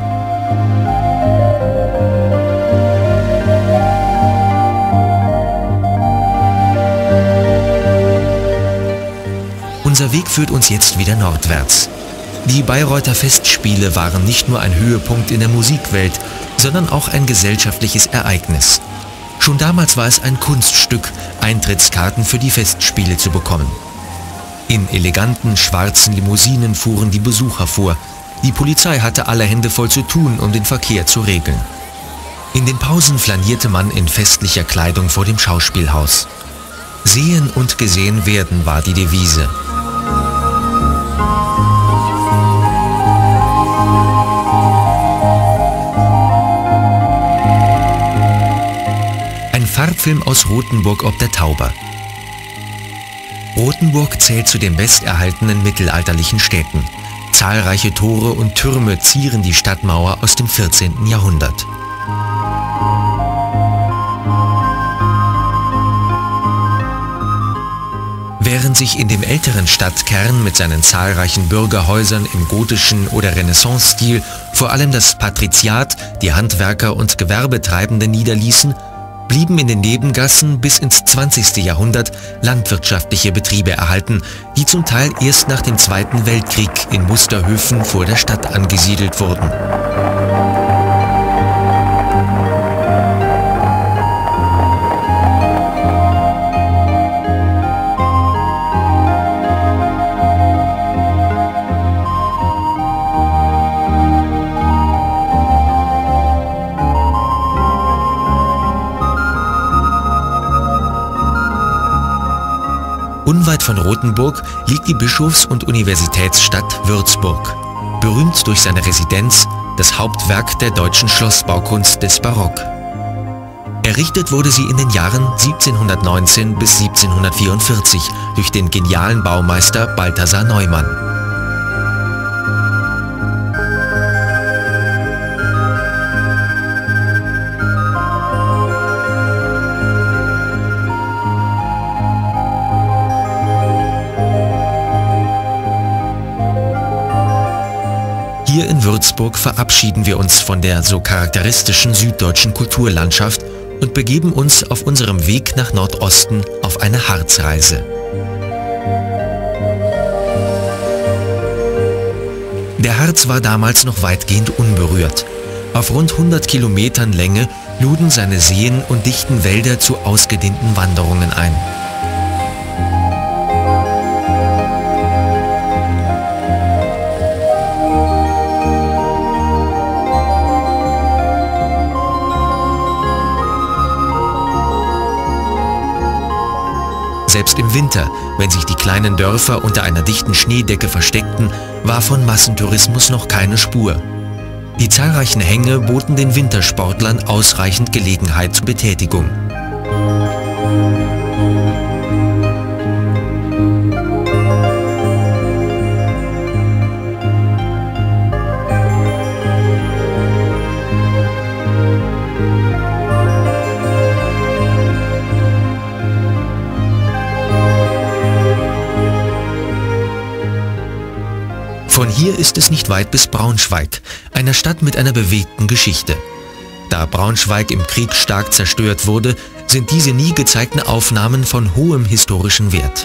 Unser Weg führt uns jetzt wieder nordwärts. Die Bayreuther Festspiele waren nicht nur ein Höhepunkt in der Musikwelt, sondern auch ein gesellschaftliches Ereignis. Schon damals war es ein Kunststück, Eintrittskarten für die Festspiele zu bekommen. In eleganten, schwarzen Limousinen fuhren die Besucher vor. Die Polizei hatte alle Hände voll zu tun, um den Verkehr zu regeln. In den Pausen flanierte man in festlicher Kleidung vor dem Schauspielhaus. Sehen und gesehen werden war die Devise. Farbfilm aus Rothenburg ob der Tauber. Rothenburg zählt zu den besterhaltenen mittelalterlichen Städten. Zahlreiche Tore und Türme zieren die Stadtmauer aus dem 14. Jahrhundert. Während sich in dem älteren Stadtkern mit seinen zahlreichen Bürgerhäusern im gotischen oder Renaissance-Stil vor allem das Patriziat, die Handwerker und Gewerbetreibenden niederließen, blieben in den Nebengassen bis ins 20. Jahrhundert landwirtschaftliche Betriebe erhalten, die zum Teil erst nach dem Zweiten Weltkrieg in Musterhöfen vor der Stadt angesiedelt wurden. Unweit von Rothenburg liegt die Bischofs- und Universitätsstadt Würzburg, berühmt durch seine Residenz, das Hauptwerk der deutschen Schlossbaukunst des Barock. Errichtet wurde sie in den Jahren 1719 bis 1744 durch den genialen Baumeister Balthasar Neumann. Hier in Würzburg verabschieden wir uns von der so charakteristischen süddeutschen Kulturlandschaft und begeben uns auf unserem Weg nach Nordosten auf eine Harzreise. Der Harz war damals noch weitgehend unberührt. Auf rund 100 Kilometern Länge luden seine Seen und dichten Wälder zu ausgedehnten Wanderungen ein. Selbst im Winter, wenn sich die kleinen Dörfer unter einer dichten Schneedecke versteckten, war von Massentourismus noch keine Spur. Die zahlreichen Hänge boten den Wintersportlern ausreichend Gelegenheit zur Betätigung. hier ist es nicht weit bis Braunschweig, einer Stadt mit einer bewegten Geschichte. Da Braunschweig im Krieg stark zerstört wurde, sind diese nie gezeigten Aufnahmen von hohem historischen Wert.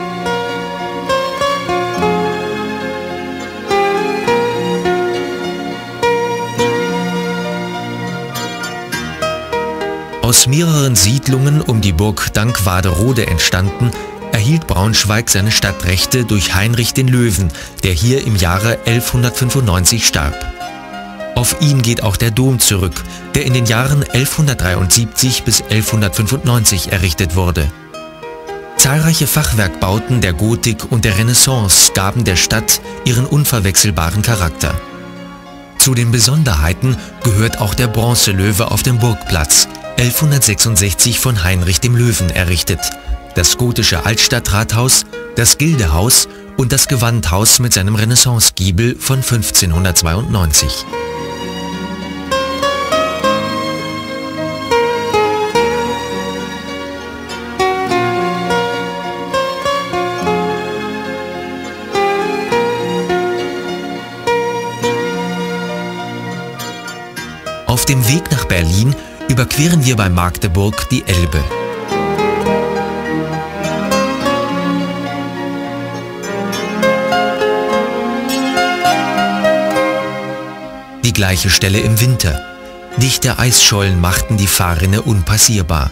Aus mehreren Siedlungen um die Burg Dankwarderode entstanden, erhielt Braunschweig seine Stadtrechte durch Heinrich den Löwen, der hier im Jahre 1195 starb. Auf ihn geht auch der Dom zurück, der in den Jahren 1173 bis 1195 errichtet wurde. Zahlreiche Fachwerkbauten der Gotik und der Renaissance gaben der Stadt ihren unverwechselbaren Charakter. Zu den Besonderheiten gehört auch der Bronzelöwe auf dem Burgplatz, 1166 von Heinrich dem Löwen errichtet, das gotische Altstadtrathaus, das Gildehaus und das Gewandhaus mit seinem Renaissancegiebel von 1592. Auf dem Weg nach Berlin überqueren wir bei Magdeburg die Elbe. Die gleiche Stelle im Winter. Dichte Eisschollen machten die Fahrrinne unpassierbar.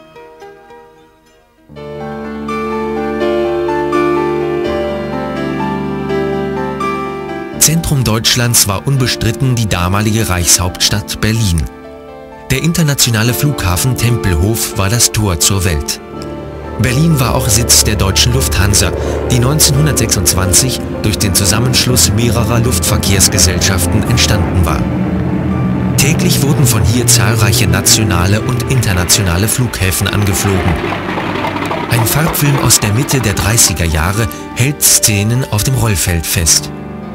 Zentrum Deutschlands war unbestritten die damalige Reichshauptstadt Berlin. Der internationale Flughafen Tempelhof war das Tor zur Welt. Berlin war auch Sitz der Deutschen Lufthansa, die 1926 durch den Zusammenschluss mehrerer Luftverkehrsgesellschaften entstanden war. Täglich wurden von hier zahlreiche nationale und internationale Flughäfen angeflogen. Ein Farbfilm aus der Mitte der 30er Jahre hält Szenen auf dem Rollfeld fest.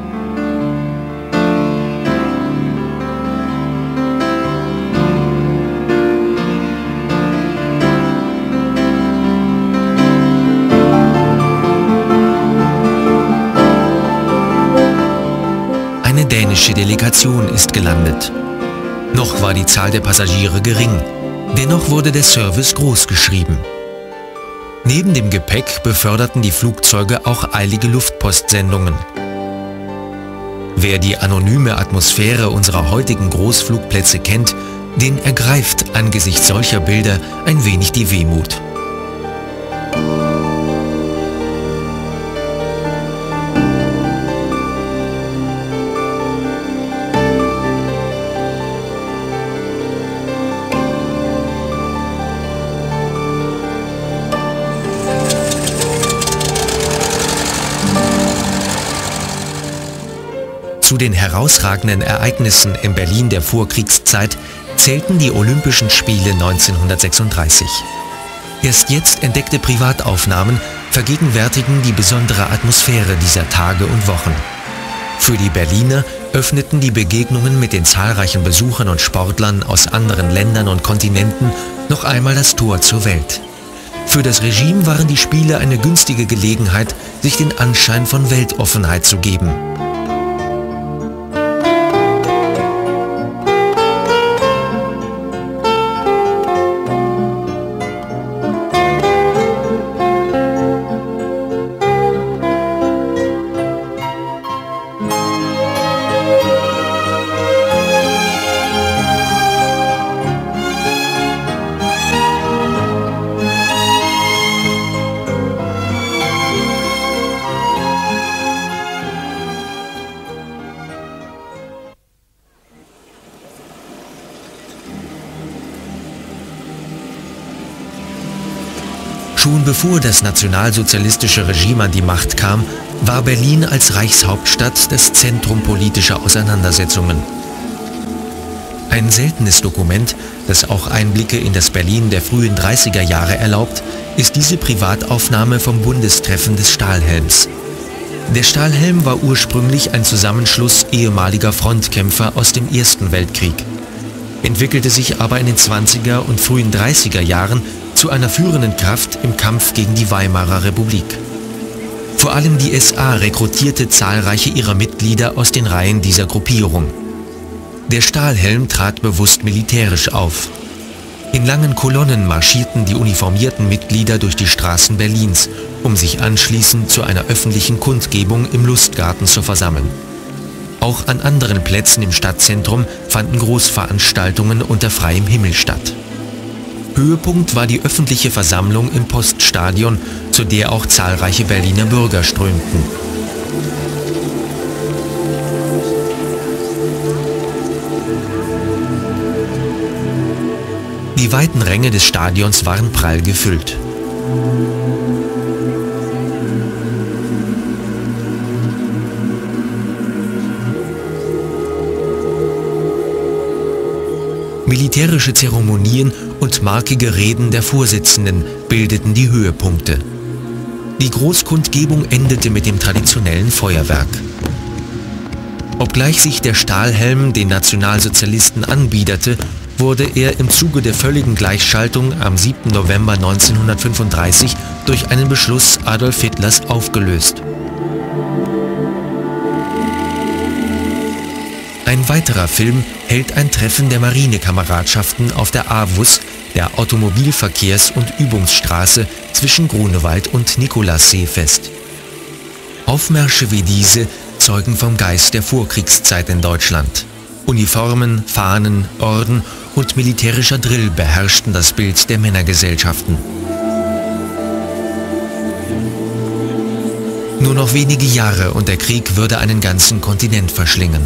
Eine dänische Delegation ist gelandet. Noch war die Zahl der Passagiere gering, dennoch wurde der Service groß geschrieben. Neben dem Gepäck beförderten die Flugzeuge auch eilige Luftpostsendungen. Wer die anonyme Atmosphäre unserer heutigen Großflugplätze kennt, den ergreift angesichts solcher Bilder ein wenig die Wehmut. Zu den herausragenden Ereignissen in Berlin der Vorkriegszeit zählten die Olympischen Spiele 1936. Erst jetzt entdeckte Privataufnahmen vergegenwärtigen die besondere Atmosphäre dieser Tage und Wochen. Für die Berliner öffneten die Begegnungen mit den zahlreichen Besuchern und Sportlern aus anderen Ländern und Kontinenten noch einmal das Tor zur Welt. Für das Regime waren die Spiele eine günstige Gelegenheit, sich den Anschein von Weltoffenheit zu geben. Schon bevor das nationalsozialistische Regime an die Macht kam, war Berlin als Reichshauptstadt das Zentrum politischer Auseinandersetzungen. Ein seltenes Dokument, das auch Einblicke in das Berlin der frühen 30er Jahre erlaubt, ist diese Privataufnahme vom Bundestreffen des Stahlhelms. Der Stahlhelm war ursprünglich ein Zusammenschluss ehemaliger Frontkämpfer aus dem Ersten Weltkrieg, entwickelte sich aber in den 20er und frühen 30er Jahren zu einer führenden Kraft im Kampf gegen die Weimarer Republik. Vor allem die SA rekrutierte zahlreiche ihrer Mitglieder aus den Reihen dieser Gruppierung. Der Stahlhelm trat bewusst militärisch auf. In langen Kolonnen marschierten die uniformierten Mitglieder durch die Straßen Berlins, um sich anschließend zu einer öffentlichen Kundgebung im Lustgarten zu versammeln. Auch an anderen Plätzen im Stadtzentrum fanden Großveranstaltungen unter freiem Himmel statt. Höhepunkt war die öffentliche Versammlung im Poststadion, zu der auch zahlreiche Berliner Bürger strömten. Die weiten Ränge des Stadions waren prall gefüllt. Militärische Zeremonien und markige Reden der Vorsitzenden bildeten die Höhepunkte. Die Großkundgebung endete mit dem traditionellen Feuerwerk. Obgleich sich der Stahlhelm den Nationalsozialisten anbiederte, wurde er im Zuge der völligen Gleichschaltung am 7. November 1935 durch einen Beschluss Adolf Hitlers aufgelöst. Ein weiterer Film hält ein Treffen der Marinekameradschaften auf der AWUS, der Automobilverkehrs- und Übungsstraße zwischen Grunewald und Nikolassee fest. Aufmärsche wie diese zeugen vom Geist der Vorkriegszeit in Deutschland. Uniformen, Fahnen, Orden und militärischer Drill beherrschten das Bild der Männergesellschaften. Nur noch wenige Jahre und der Krieg würde einen ganzen Kontinent verschlingen.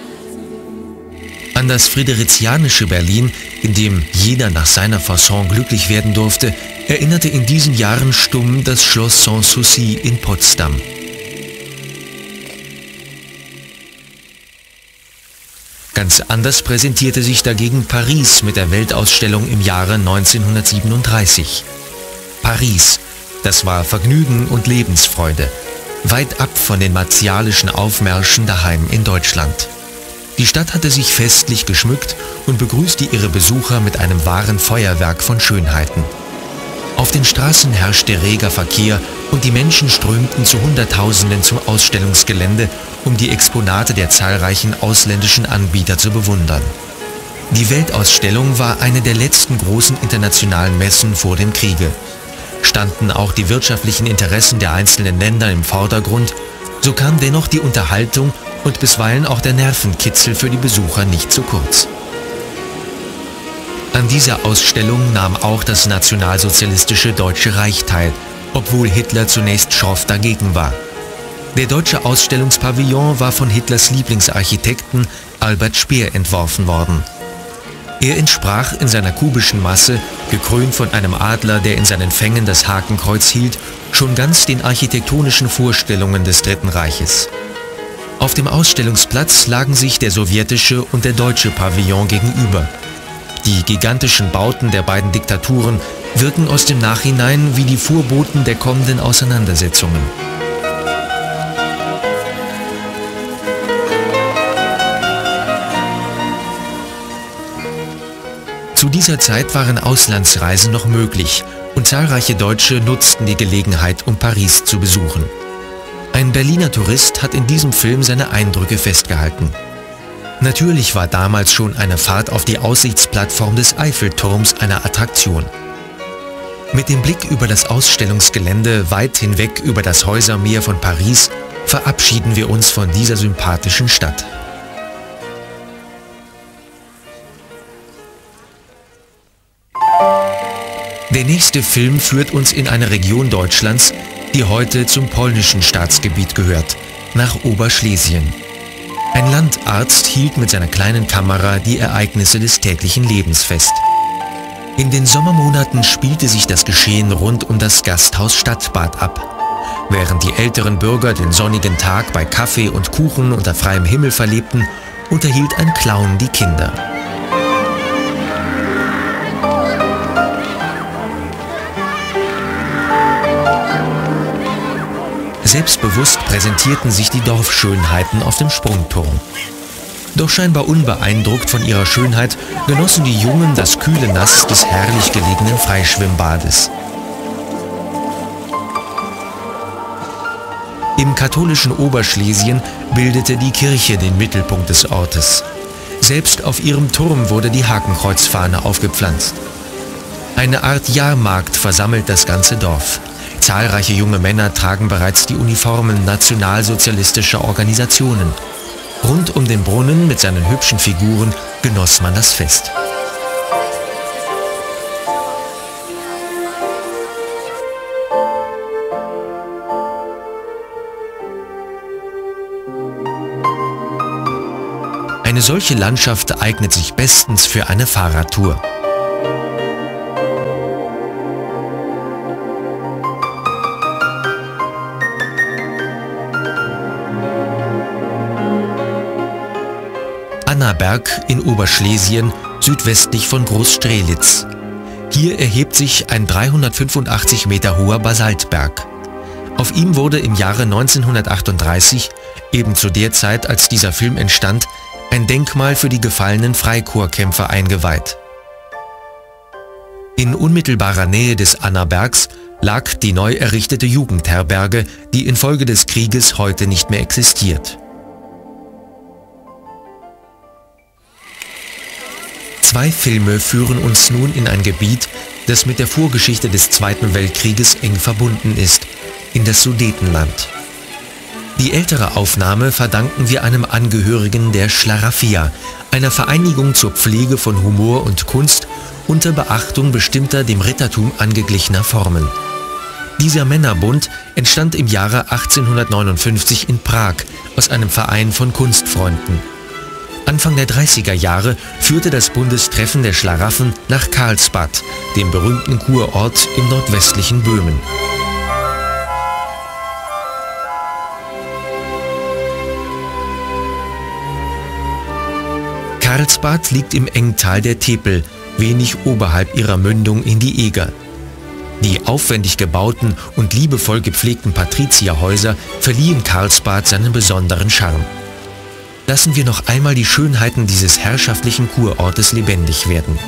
An das fridericianische Berlin, in dem jeder nach seiner Fasson glücklich werden durfte, erinnerte in diesen Jahren stumm das Schloss Sanssouci in Potsdam. Ganz anders präsentierte sich dagegen Paris mit der Weltausstellung im Jahre 1937. Paris, das war Vergnügen und Lebensfreude, weit ab von den martialischen Aufmärschen daheim in Deutschland. Die Stadt hatte sich festlich geschmückt und begrüßte ihre Besucher mit einem wahren Feuerwerk von Schönheiten. Auf den Straßen herrschte reger Verkehr und die Menschen strömten zu Hunderttausenden zum Ausstellungsgelände, um die Exponate der zahlreichen ausländischen Anbieter zu bewundern. Die Weltausstellung war eine der letzten großen internationalen Messen vor dem Kriege. Standen auch die wirtschaftlichen Interessen der einzelnen Länder im Vordergrund, so kam dennoch die Unterhaltung und bisweilen auch der Nervenkitzel für die Besucher nicht zu kurz. An dieser Ausstellung nahm auch das nationalsozialistische Deutsche Reich teil, obwohl Hitler zunächst schroff dagegen war. Der deutsche Ausstellungspavillon war von Hitlers Lieblingsarchitekten Albert Speer entworfen worden. Er entsprach in seiner kubischen Masse, gekrönt von einem Adler, der in seinen Fängen das Hakenkreuz hielt, schon ganz den architektonischen Vorstellungen des Dritten Reiches. Auf dem Ausstellungsplatz lagen sich der sowjetische und der deutsche Pavillon gegenüber. Die gigantischen Bauten der beiden Diktaturen wirken aus dem Nachhinein wie die Vorboten der kommenden Auseinandersetzungen. Zu dieser Zeit waren Auslandsreisen noch möglich und zahlreiche Deutsche nutzten die Gelegenheit, um Paris zu besuchen. Ein Berliner Tourist hat in diesem Film seine Eindrücke festgehalten. Natürlich war damals schon eine Fahrt auf die Aussichtsplattform des Eiffelturms eine Attraktion. Mit dem Blick über das Ausstellungsgelände weit hinweg über das Häusermeer von Paris verabschieden wir uns von dieser sympathischen Stadt. Der nächste Film führt uns in eine Region Deutschlands, die heute zum polnischen Staatsgebiet gehört, nach Oberschlesien. Ein Landarzt hielt mit seiner kleinen Kamera die Ereignisse des täglichen Lebens fest. In den Sommermonaten spielte sich das Geschehen rund um das Gasthaus Stadtbad ab. Während die älteren Bürger den sonnigen Tag bei Kaffee und Kuchen unter freiem Himmel verlebten, unterhielt ein Clown die Kinder. Selbstbewusst präsentierten sich die Dorfschönheiten auf dem Sprungturm. Doch scheinbar unbeeindruckt von ihrer Schönheit genossen die Jungen das kühle Nass des herrlich gelegenen Freischwimmbades. Im katholischen Oberschlesien bildete die Kirche den Mittelpunkt des Ortes. Selbst auf ihrem Turm wurde die Hakenkreuzfahne aufgepflanzt. Eine Art Jahrmarkt versammelt das ganze Dorf. Zahlreiche junge Männer tragen bereits die Uniformen nationalsozialistischer Organisationen. Rund um den Brunnen mit seinen hübschen Figuren genoss man das Fest. Eine solche Landschaft eignet sich bestens für eine Fahrradtour. Annaberg in Oberschlesien, südwestlich von Groß-Strehlitz. Hier erhebt sich ein 385 Meter hoher Basaltberg. Auf ihm wurde im Jahre 1938, eben zu der Zeit, als dieser Film entstand, ein Denkmal für die gefallenen Freikorpskämpfer eingeweiht. In unmittelbarer Nähe des Annabergs lag die neu errichtete Jugendherberge, die infolge des Krieges heute nicht mehr existiert. Zwei Filme führen uns nun in ein Gebiet, das mit der Vorgeschichte des Zweiten Weltkrieges eng verbunden ist, in das Sudetenland. Die ältere Aufnahme verdanken wir einem Angehörigen der Schlaraffia, einer Vereinigung zur Pflege von Humor und Kunst unter Beachtung bestimmter dem Rittertum angeglichener Formen. Dieser Männerbund entstand im Jahre 1859 in Prag aus einem Verein von Kunstfreunden. Anfang der 30er Jahre führte das Bundestreffen der Schlaraffen nach Karlsbad, dem berühmten Kurort im nordwestlichen Böhmen. Karlsbad liegt im Engtal der Tepel, wenig oberhalb ihrer Mündung in die Eger. Die aufwendig gebauten und liebevoll gepflegten Patrizierhäuser verliehen Karlsbad seinen besonderen Charme. Lassen wir noch einmal die Schönheiten dieses herrschaftlichen Kurortes lebendig werden.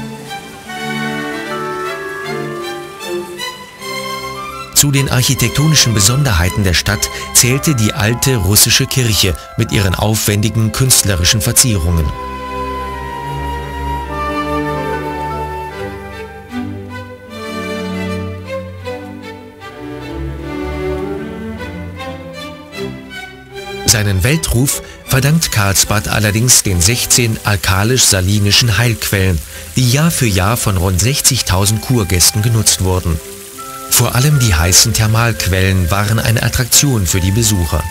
Zu den architektonischen Besonderheiten der Stadt zählte die alte russische Kirche mit ihren aufwendigen künstlerischen Verzierungen. Seinen Weltruf verdankt Karlsbad allerdings den 16 alkalisch-salinischen Heilquellen, die Jahr für Jahr von rund 60.000 Kurgästen genutzt wurden. Vor allem die heißen Thermalquellen waren eine Attraktion für die Besucher.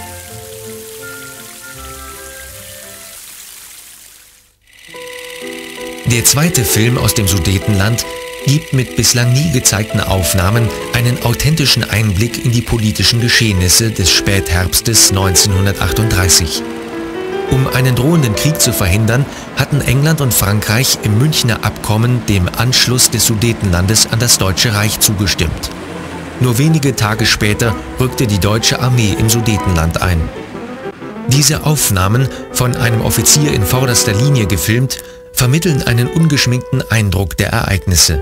Der zweite Film aus dem Sudetenland gibt mit bislang nie gezeigten Aufnahmen einen authentischen Einblick in die politischen Geschehnisse des Spätherbstes 1938. Um einen drohenden Krieg zu verhindern, hatten England und Frankreich im Münchner Abkommen dem Anschluss des Sudetenlandes an das Deutsche Reich zugestimmt. Nur wenige Tage später rückte die deutsche Armee im Sudetenland ein. Diese Aufnahmen, von einem Offizier in vorderster Linie gefilmt, vermitteln einen ungeschminkten Eindruck der Ereignisse.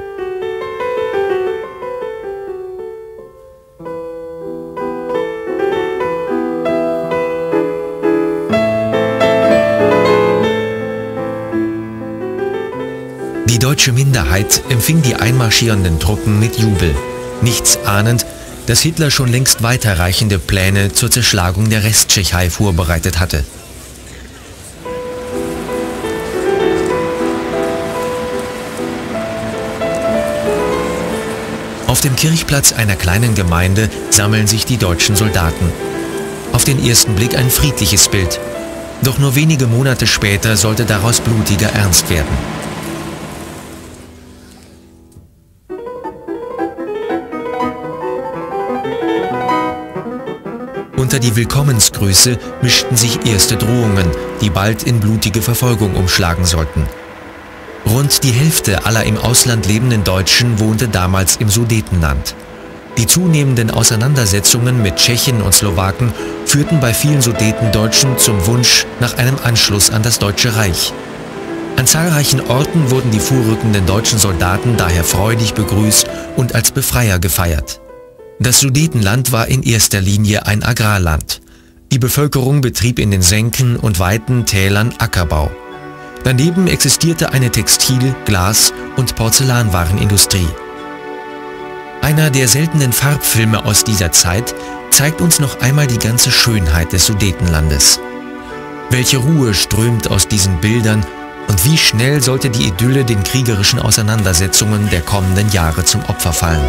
Die deutsche Minderheit empfing die einmarschierenden Truppen mit Jubel, nichts ahnend, dass Hitler schon längst weiterreichende Pläne zur Zerschlagung der Resttschechei vorbereitet hatte. Auf dem Kirchplatz einer kleinen Gemeinde sammeln sich die deutschen Soldaten. Auf den ersten Blick ein friedliches Bild. Doch nur wenige Monate später sollte daraus blutiger Ernst werden. Unter die Willkommensgrüße mischten sich erste Drohungen, die bald in blutige Verfolgung umschlagen sollten. Rund die Hälfte aller im Ausland lebenden Deutschen wohnte damals im Sudetenland. Die zunehmenden Auseinandersetzungen mit Tschechen und Slowaken führten bei vielen Sudetendeutschen zum Wunsch nach einem Anschluss an das Deutsche Reich. An zahlreichen Orten wurden die vorrückenden deutschen Soldaten daher freudig begrüßt und als Befreier gefeiert. Das Sudetenland war in erster Linie ein Agrarland. Die Bevölkerung betrieb in den Senken und weiten Tälern Ackerbau. Daneben existierte eine Textil-, Glas- und Porzellanwarenindustrie. Einer der seltenen Farbfilme aus dieser Zeit zeigt uns noch einmal die ganze Schönheit des Sudetenlandes. Welche Ruhe strömt aus diesen Bildern und wie schnell sollte die Idylle den kriegerischen Auseinandersetzungen der kommenden Jahre zum Opfer fallen.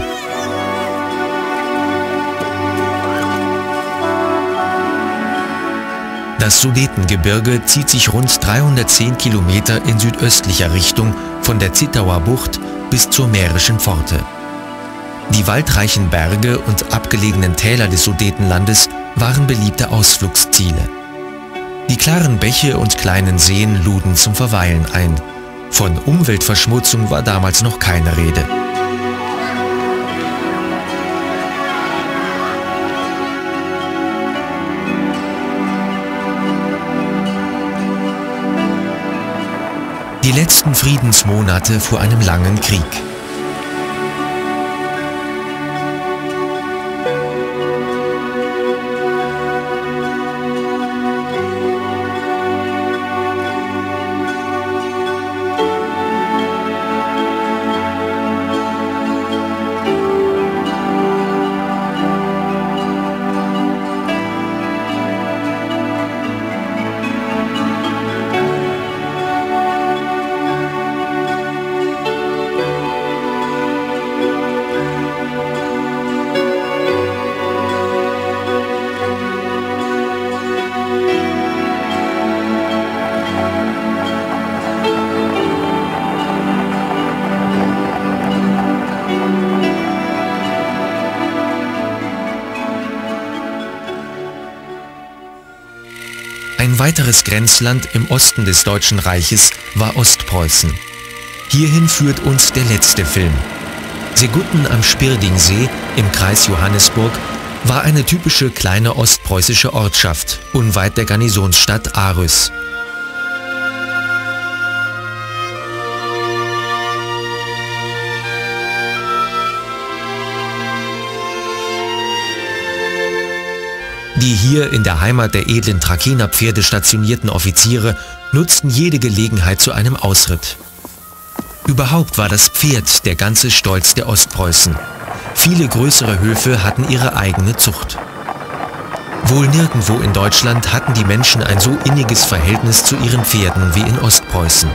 Das Sudetengebirge zieht sich rund 310 Kilometer in südöstlicher Richtung von der Zittauer Bucht bis zur Mährischen Pforte. Die waldreichen Berge und abgelegenen Täler des Sudetenlandes waren beliebte Ausflugsziele. Die klaren Bäche und kleinen Seen luden zum Verweilen ein. Von Umweltverschmutzung war damals noch keine Rede. Die letzten Friedensmonate vor einem langen Krieg. Ein weiteres Grenzland im Osten des Deutschen Reiches war Ostpreußen. Hierhin führt uns der letzte Film. Segutten am Spirdingsee im Kreis Johannesburg war eine typische kleine ostpreußische Ortschaft, unweit der Garnisonsstadt Aarhus. Die hier in der Heimat der edlen Trakehnerpferde stationierten Offiziere nutzten jede Gelegenheit zu einem Ausritt. Überhaupt war das Pferd der ganze Stolz der Ostpreußen. Viele größere Höfe hatten ihre eigene Zucht. Wohl nirgendwo in Deutschland hatten die Menschen ein so inniges Verhältnis zu ihren Pferden wie in Ostpreußen.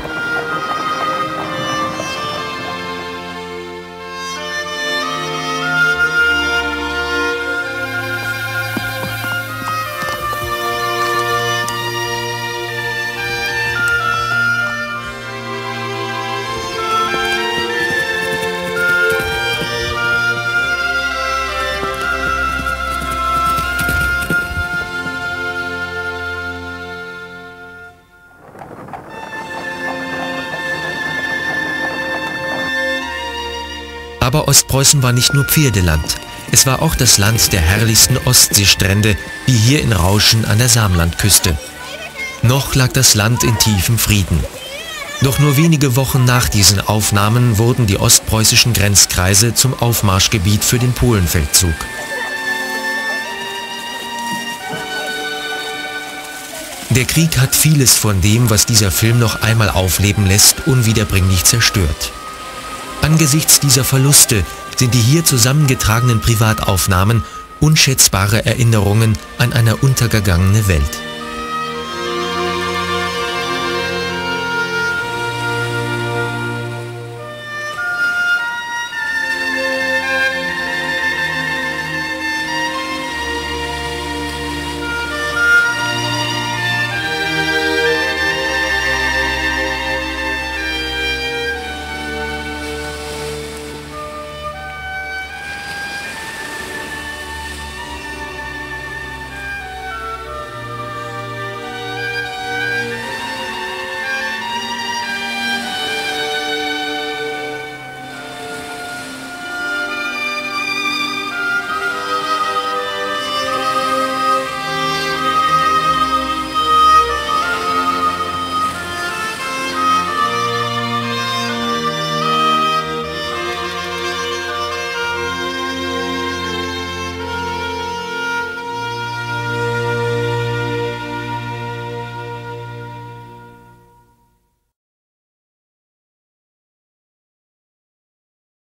Aber Ostpreußen war nicht nur Pferdeland. Es war auch das Land der herrlichsten Ostseestrände, wie hier in Rauschen an der Samlandküste. Noch lag das Land in tiefem Frieden. Doch nur wenige Wochen nach diesen Aufnahmen wurden die ostpreußischen Grenzkreise zum Aufmarschgebiet für den Polenfeldzug. Der Krieg hat vieles von dem, was dieser Film noch einmal aufleben lässt, unwiederbringlich zerstört. Angesichts dieser Verluste sind die hier zusammengetragenen Privataufnahmen unschätzbare Erinnerungen an eine untergegangene Welt.